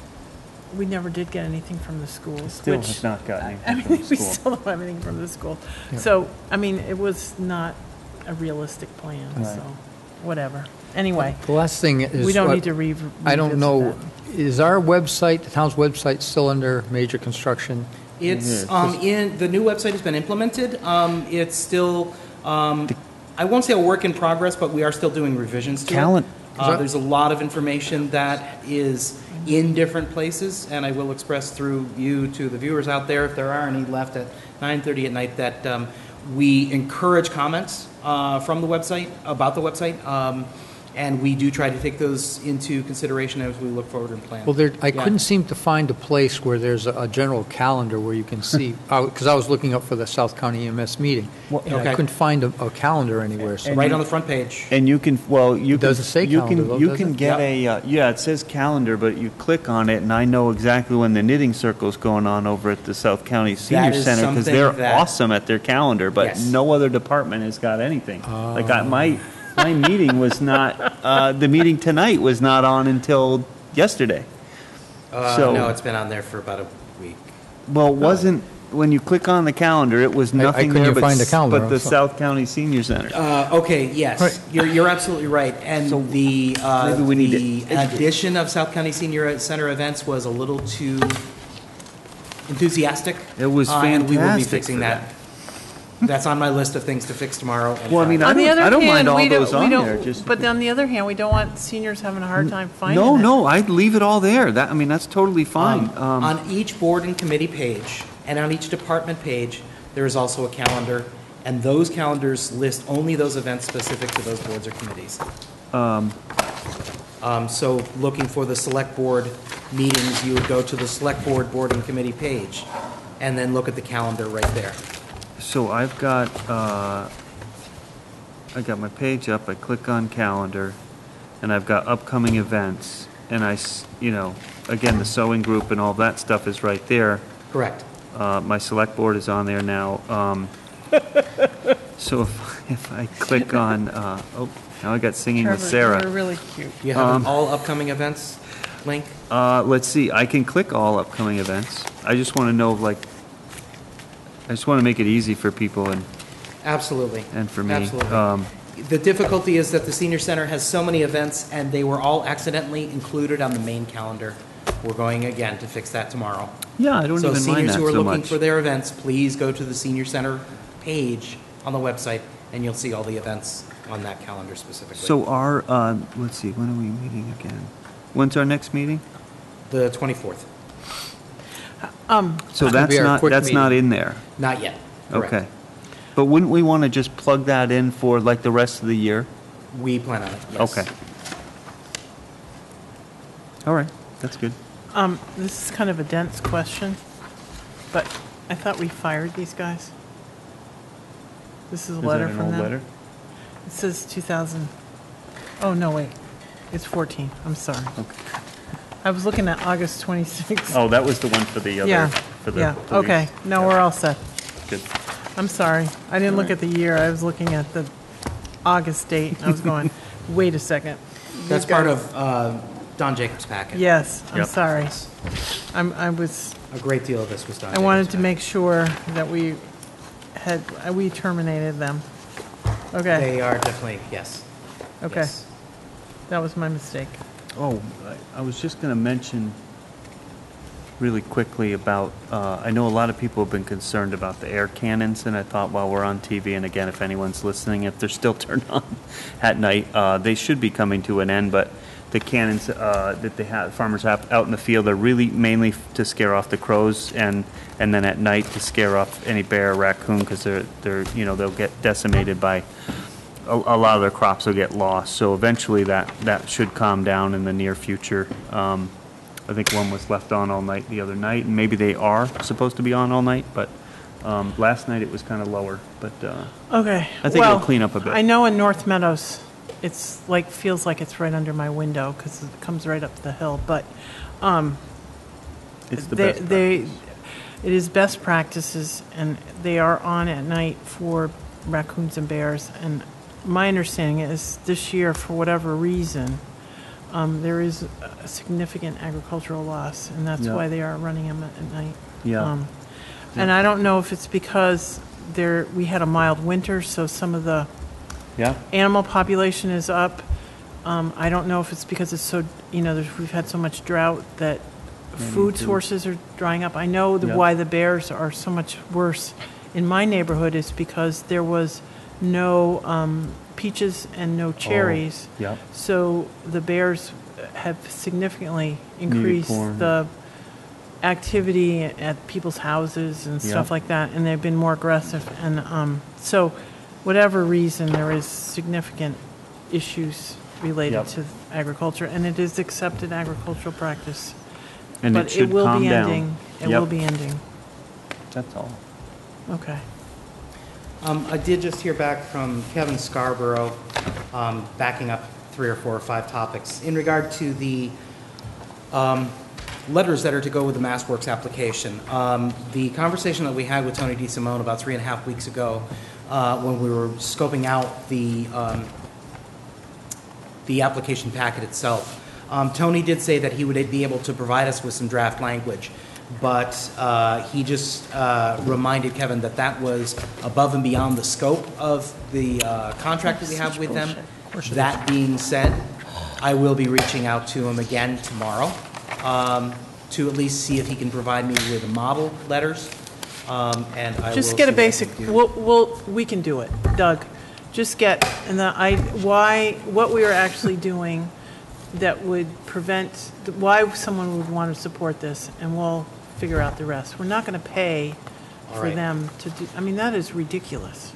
we never did get anything from the schools, Still which. have not gotten I anything mean, from the we school. still don't have anything from the school. Yeah. So, I mean, it was not a realistic plan, Right. so, whatever. Anyway, The last thing is. we don't what- need to re- I don't revisit know, that. is our website, the town's website, still under major construction? It's, is. um, in, the new website has been implemented. Um, it's still, um, I won't say a work in progress, but we are still doing revisions to it. Callan- Uh, there's a lot of information that is in different places, and I will express through you to the viewers out there, if there are any left at nine thirty at night, that um, we encourage comments uh, from the website, about the website, um, and we do try to take those into consideration as we look forward and plan. Well, there, I Yeah. couldn't seem to find a place where there's a, a general calendar where you can see, because I was looking up for the South County E M S meeting, and I Okay. couldn't find a, a calendar anywhere, so. Right on the front page. And you can, well, you It can. doesn't say you calendar, can- though, You does can it? get Yep. a, uh, yeah, it says calendar, but you click on it, and I know exactly when the knitting circle's going on over at the South County Senior is Center, because something they're that- awesome at their calendar, but Yes. no other department has got anything. Like, I, my, my meeting was not, uh, the meeting tonight was not on until yesterday. Uh, So- no, it's been on there for about a week. Well, it wasn't, when you click on the calendar, it was I- I nothing couldn't there even but, find the s- calendar, but the I'm sorry. South County Senior Center. Uh, okay, yes, Right. you're, you're absolutely right. And the, uh, maybe we need to the educate. addition of South County Senior Center events was a little too enthusiastic. It was uh, And we will be fantastic fixing for that. That's on my list of things to fix tomorrow. and Well, I mean, I Friday. On the don't- other don't mind hand, all we don't- those we on don't- there, just- But on the other hand, we don't want seniors having a hard time finding it. No, no, I'd leave it all there. That, I mean, that's totally fine. Um, Um, On each board and committee page, and on each department page, there is also a calendar, and those calendars list only those events specific to those boards or committees. um, Um, So looking for the select board meetings, you would go to the select board, board and committee page, and then look at the calendar right there. So I've got, uh, I got my page up, I click on calendar, and I've got upcoming events, and I, s- you know, again, the sewing group and all that stuff is right there. Correct. Uh, my select board is on there now. Um, so if, if I click on, uh, oh, now I got singing with Trevor, Sarah. you're really cute. You have Um, an all upcoming events link? Uh, let's see, I can click all upcoming events. I just want to know, like, I just want to make it easy for people and, Absolutely. and for me. Absolutely. Um, The difficulty is that the senior center has so many events, and they were all accidentally included on the main calendar. We're going again to fix that tomorrow. yeah, I don't So even mind seniors that who are so looking much. for their events, please go to the senior center page on the website, and you'll see all the events on that calendar specifically. So our, uh, let's see, when are we meeting again? When's our next meeting? The twenty-fourth. Um, So That could that's be our not, quick that's not meeting. in there. Not yet. Correct. Okay. But wouldn't we want to just plug that in for like the rest of the year? We plan on it, yes. Okay. All right, that's good. um, this is kind of a dense question, but I thought we fired these guys. This is a Is letter that an from old them. letter? It says two thousand. Oh, no, wait. It's fourteen. I'm sorry. Okay. I was looking at August twenty-sixth. Oh, that was the one for the other, Yeah, for the yeah, police. okay. No, we're all set. Good. I'm sorry. I didn't look at the year. I was looking at the August date. I was going, wait a second. That's These part guys- of uh, Don Jacobs' packet. Yes, I'm Yep. sorry. I'm, I was, A great deal of this was Don I Jacobs' wanted to packet. make sure that we had, uh, we terminated them. Okay, They are definitely, yes. okay. Yes. That was my mistake. Oh, I- I was just going to mention really quickly about, uh, I know a lot of people have been concerned about the air cannons, and I thought while we're on T V, and again, if anyone's listening, if they're still turned on at night, uh, they should be coming to an end, but the cannons uh, that they have, farmers have out in the field are really mainly to scare off the crows, and, and then at night to scare off any bear or raccoon, because they're, they're, you know, they'll get decimated by a, a lot of their crops will get lost. So eventually that, that should calm down in the near future. Um, I think one was left on all night the other night, and maybe they are supposed to be on all night, but um, last night it was kind of lower. But uh, Okay. I think it'll well, clean up a bit. I know in North Meadows, it's like, feels like it's right under my window because it comes right up the hill, but um, It's the they, best they, practice. it is best practices, and they are on at night for raccoons and bears. And my understanding is this year, for whatever reason, um, there is a significant agricultural loss, and that's Yeah. why they are running them at, at night. Yeah. Um, And I don't know if it's because there, we had a mild winter, so some of the Yeah, animal population is up. Um, I don't know if it's because it's so, you know, there's, we've had so much drought that food food. sources are drying up. I know the, Yeah. why the bears are so much worse in my neighborhood is because there was no um, peaches and no cherries. yeah. So the bears have significantly increased corn. the activity at people's houses and stuff Yeah. like that, and they've been more aggressive. And um, so, whatever reason, there is significant issues related Yep. to agriculture, and it is accepted agricultural practice. And but it should will calm be down. ending. It Yep. will be ending. That's all. Okay. Um, I did just hear back from Kevin Scarborough, um, backing up three or four or five topics. In regard to the um, letters that are to go with the MassWorks application, um, the conversation that we had with Tony DeSimone about three and a half weeks ago, uh, when we were scoping out the um, the application packet itself, um, Tony did say that he would be able to provide us with some draft language. But uh, he just uh, reminded Kevin that that was above and beyond the scope of the uh, contract that we have with them. That being said, I will be reaching out to him again tomorrow um, to at least see if he can provide me with model letters. Um, and I Just will get see a what I basic, can do. we'll, we'll, we can do it, Doug. Just get, and the, I, why, what we are actually doing that would prevent, why someone would want to support this, and we'll figure out the rest. We're not going to pay All for right. them to do, I mean, that is ridiculous.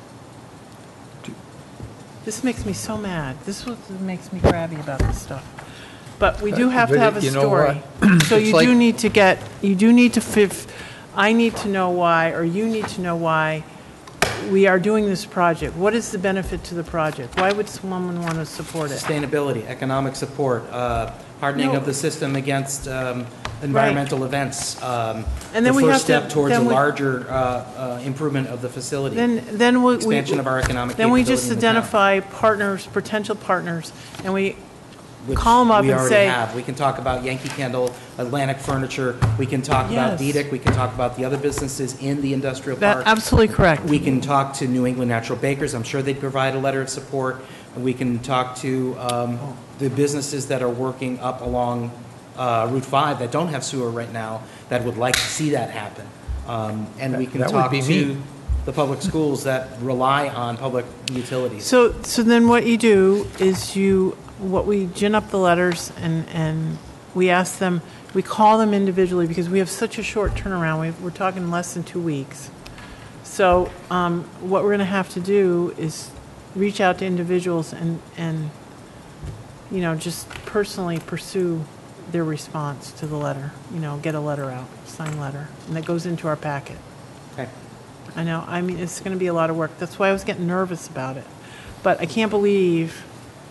This makes me so mad. This is what makes me crabby about this stuff. But we do Uh, have to but have a you know story. So It's you like- do need to get, you do need to, fif- I need to know why, or you need to know why we are doing this project. What is the benefit to the project? Why would someone want to support it? Sustainability, economic support, uh, hardening No. of the system against um, environmental events. um, And then we The have first to- step towards a then we- larger uh, uh, improvement of the facility. Then, then we. we- Expansion of our economic Then we just capability in the town. identify partners, potential partners, and we Which call 'em up we and already say- have. We can talk about Yankee Candle, Atlantic Furniture, we can talk about Yes. B D I C, we can talk about the other businesses in the industrial That, park. absolutely correct. We can talk to New England Natural Bakers, I'm sure they'd provide a letter of support. And we can talk to um, the businesses that are working up along uh, Route five that don't have sewer right now, that would like to see that happen. Um, And we That- can that would talk be to me. the public schools that rely on public utilities. So, so then what you do is you, what we gin up the letters and, and we ask them, we call them individually because we have such a short turnaround. We, we're talking less than two weeks. So um, what we're going to have to do is reach out to individuals and, and, you know, just personally pursue their response to the letter, you know, get a letter out, signed letter, and that goes into our packet. Okay. I know, I mean, it's going to be a lot of work. That's why I was getting nervous about it. But I can't believe,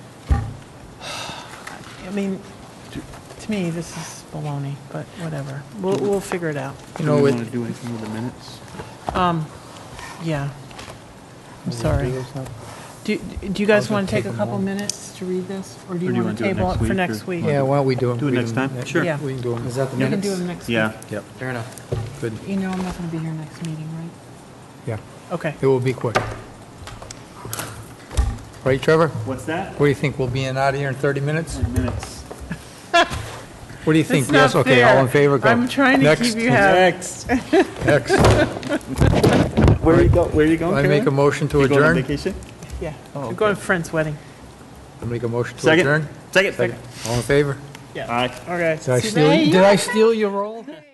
I mean, to me, this is baloney, but whatever. We'll, we'll figure it out. You Do know, we it- want to do anything with the minutes? Um, yeah. I'm sorry. Do, do you guys gonna want to take take a them couple all. minutes to read this? Or do Or you do you want to wanna do it table it next for week, next or- week? Yeah, why don't we do them? Do it we next do 'em time? next- Sure. Yeah. We can do them. Is that the We can minutes? do them next week. Yeah. Yep, Fair enough. good, You know I'm not going to be here next meeting, right? yeah. Okay. It will be quick. Right, Trevor? What's that? What do you think? We'll be in out of here in thirty minutes? Minutes. What do you think? That's not Yes, okay, all in fair. favor, go. I'm trying to Next. keep you happy. Next. Next. Where are you go, where are you going, I make a motion to You going on adjourn? vacation? Yeah. Oh, We're going to a friend's wedding. I make a motion to Second. adjourn? Second. All in favor? Yeah. Aye. Okay. Did I See, steal, there you did I steal your role?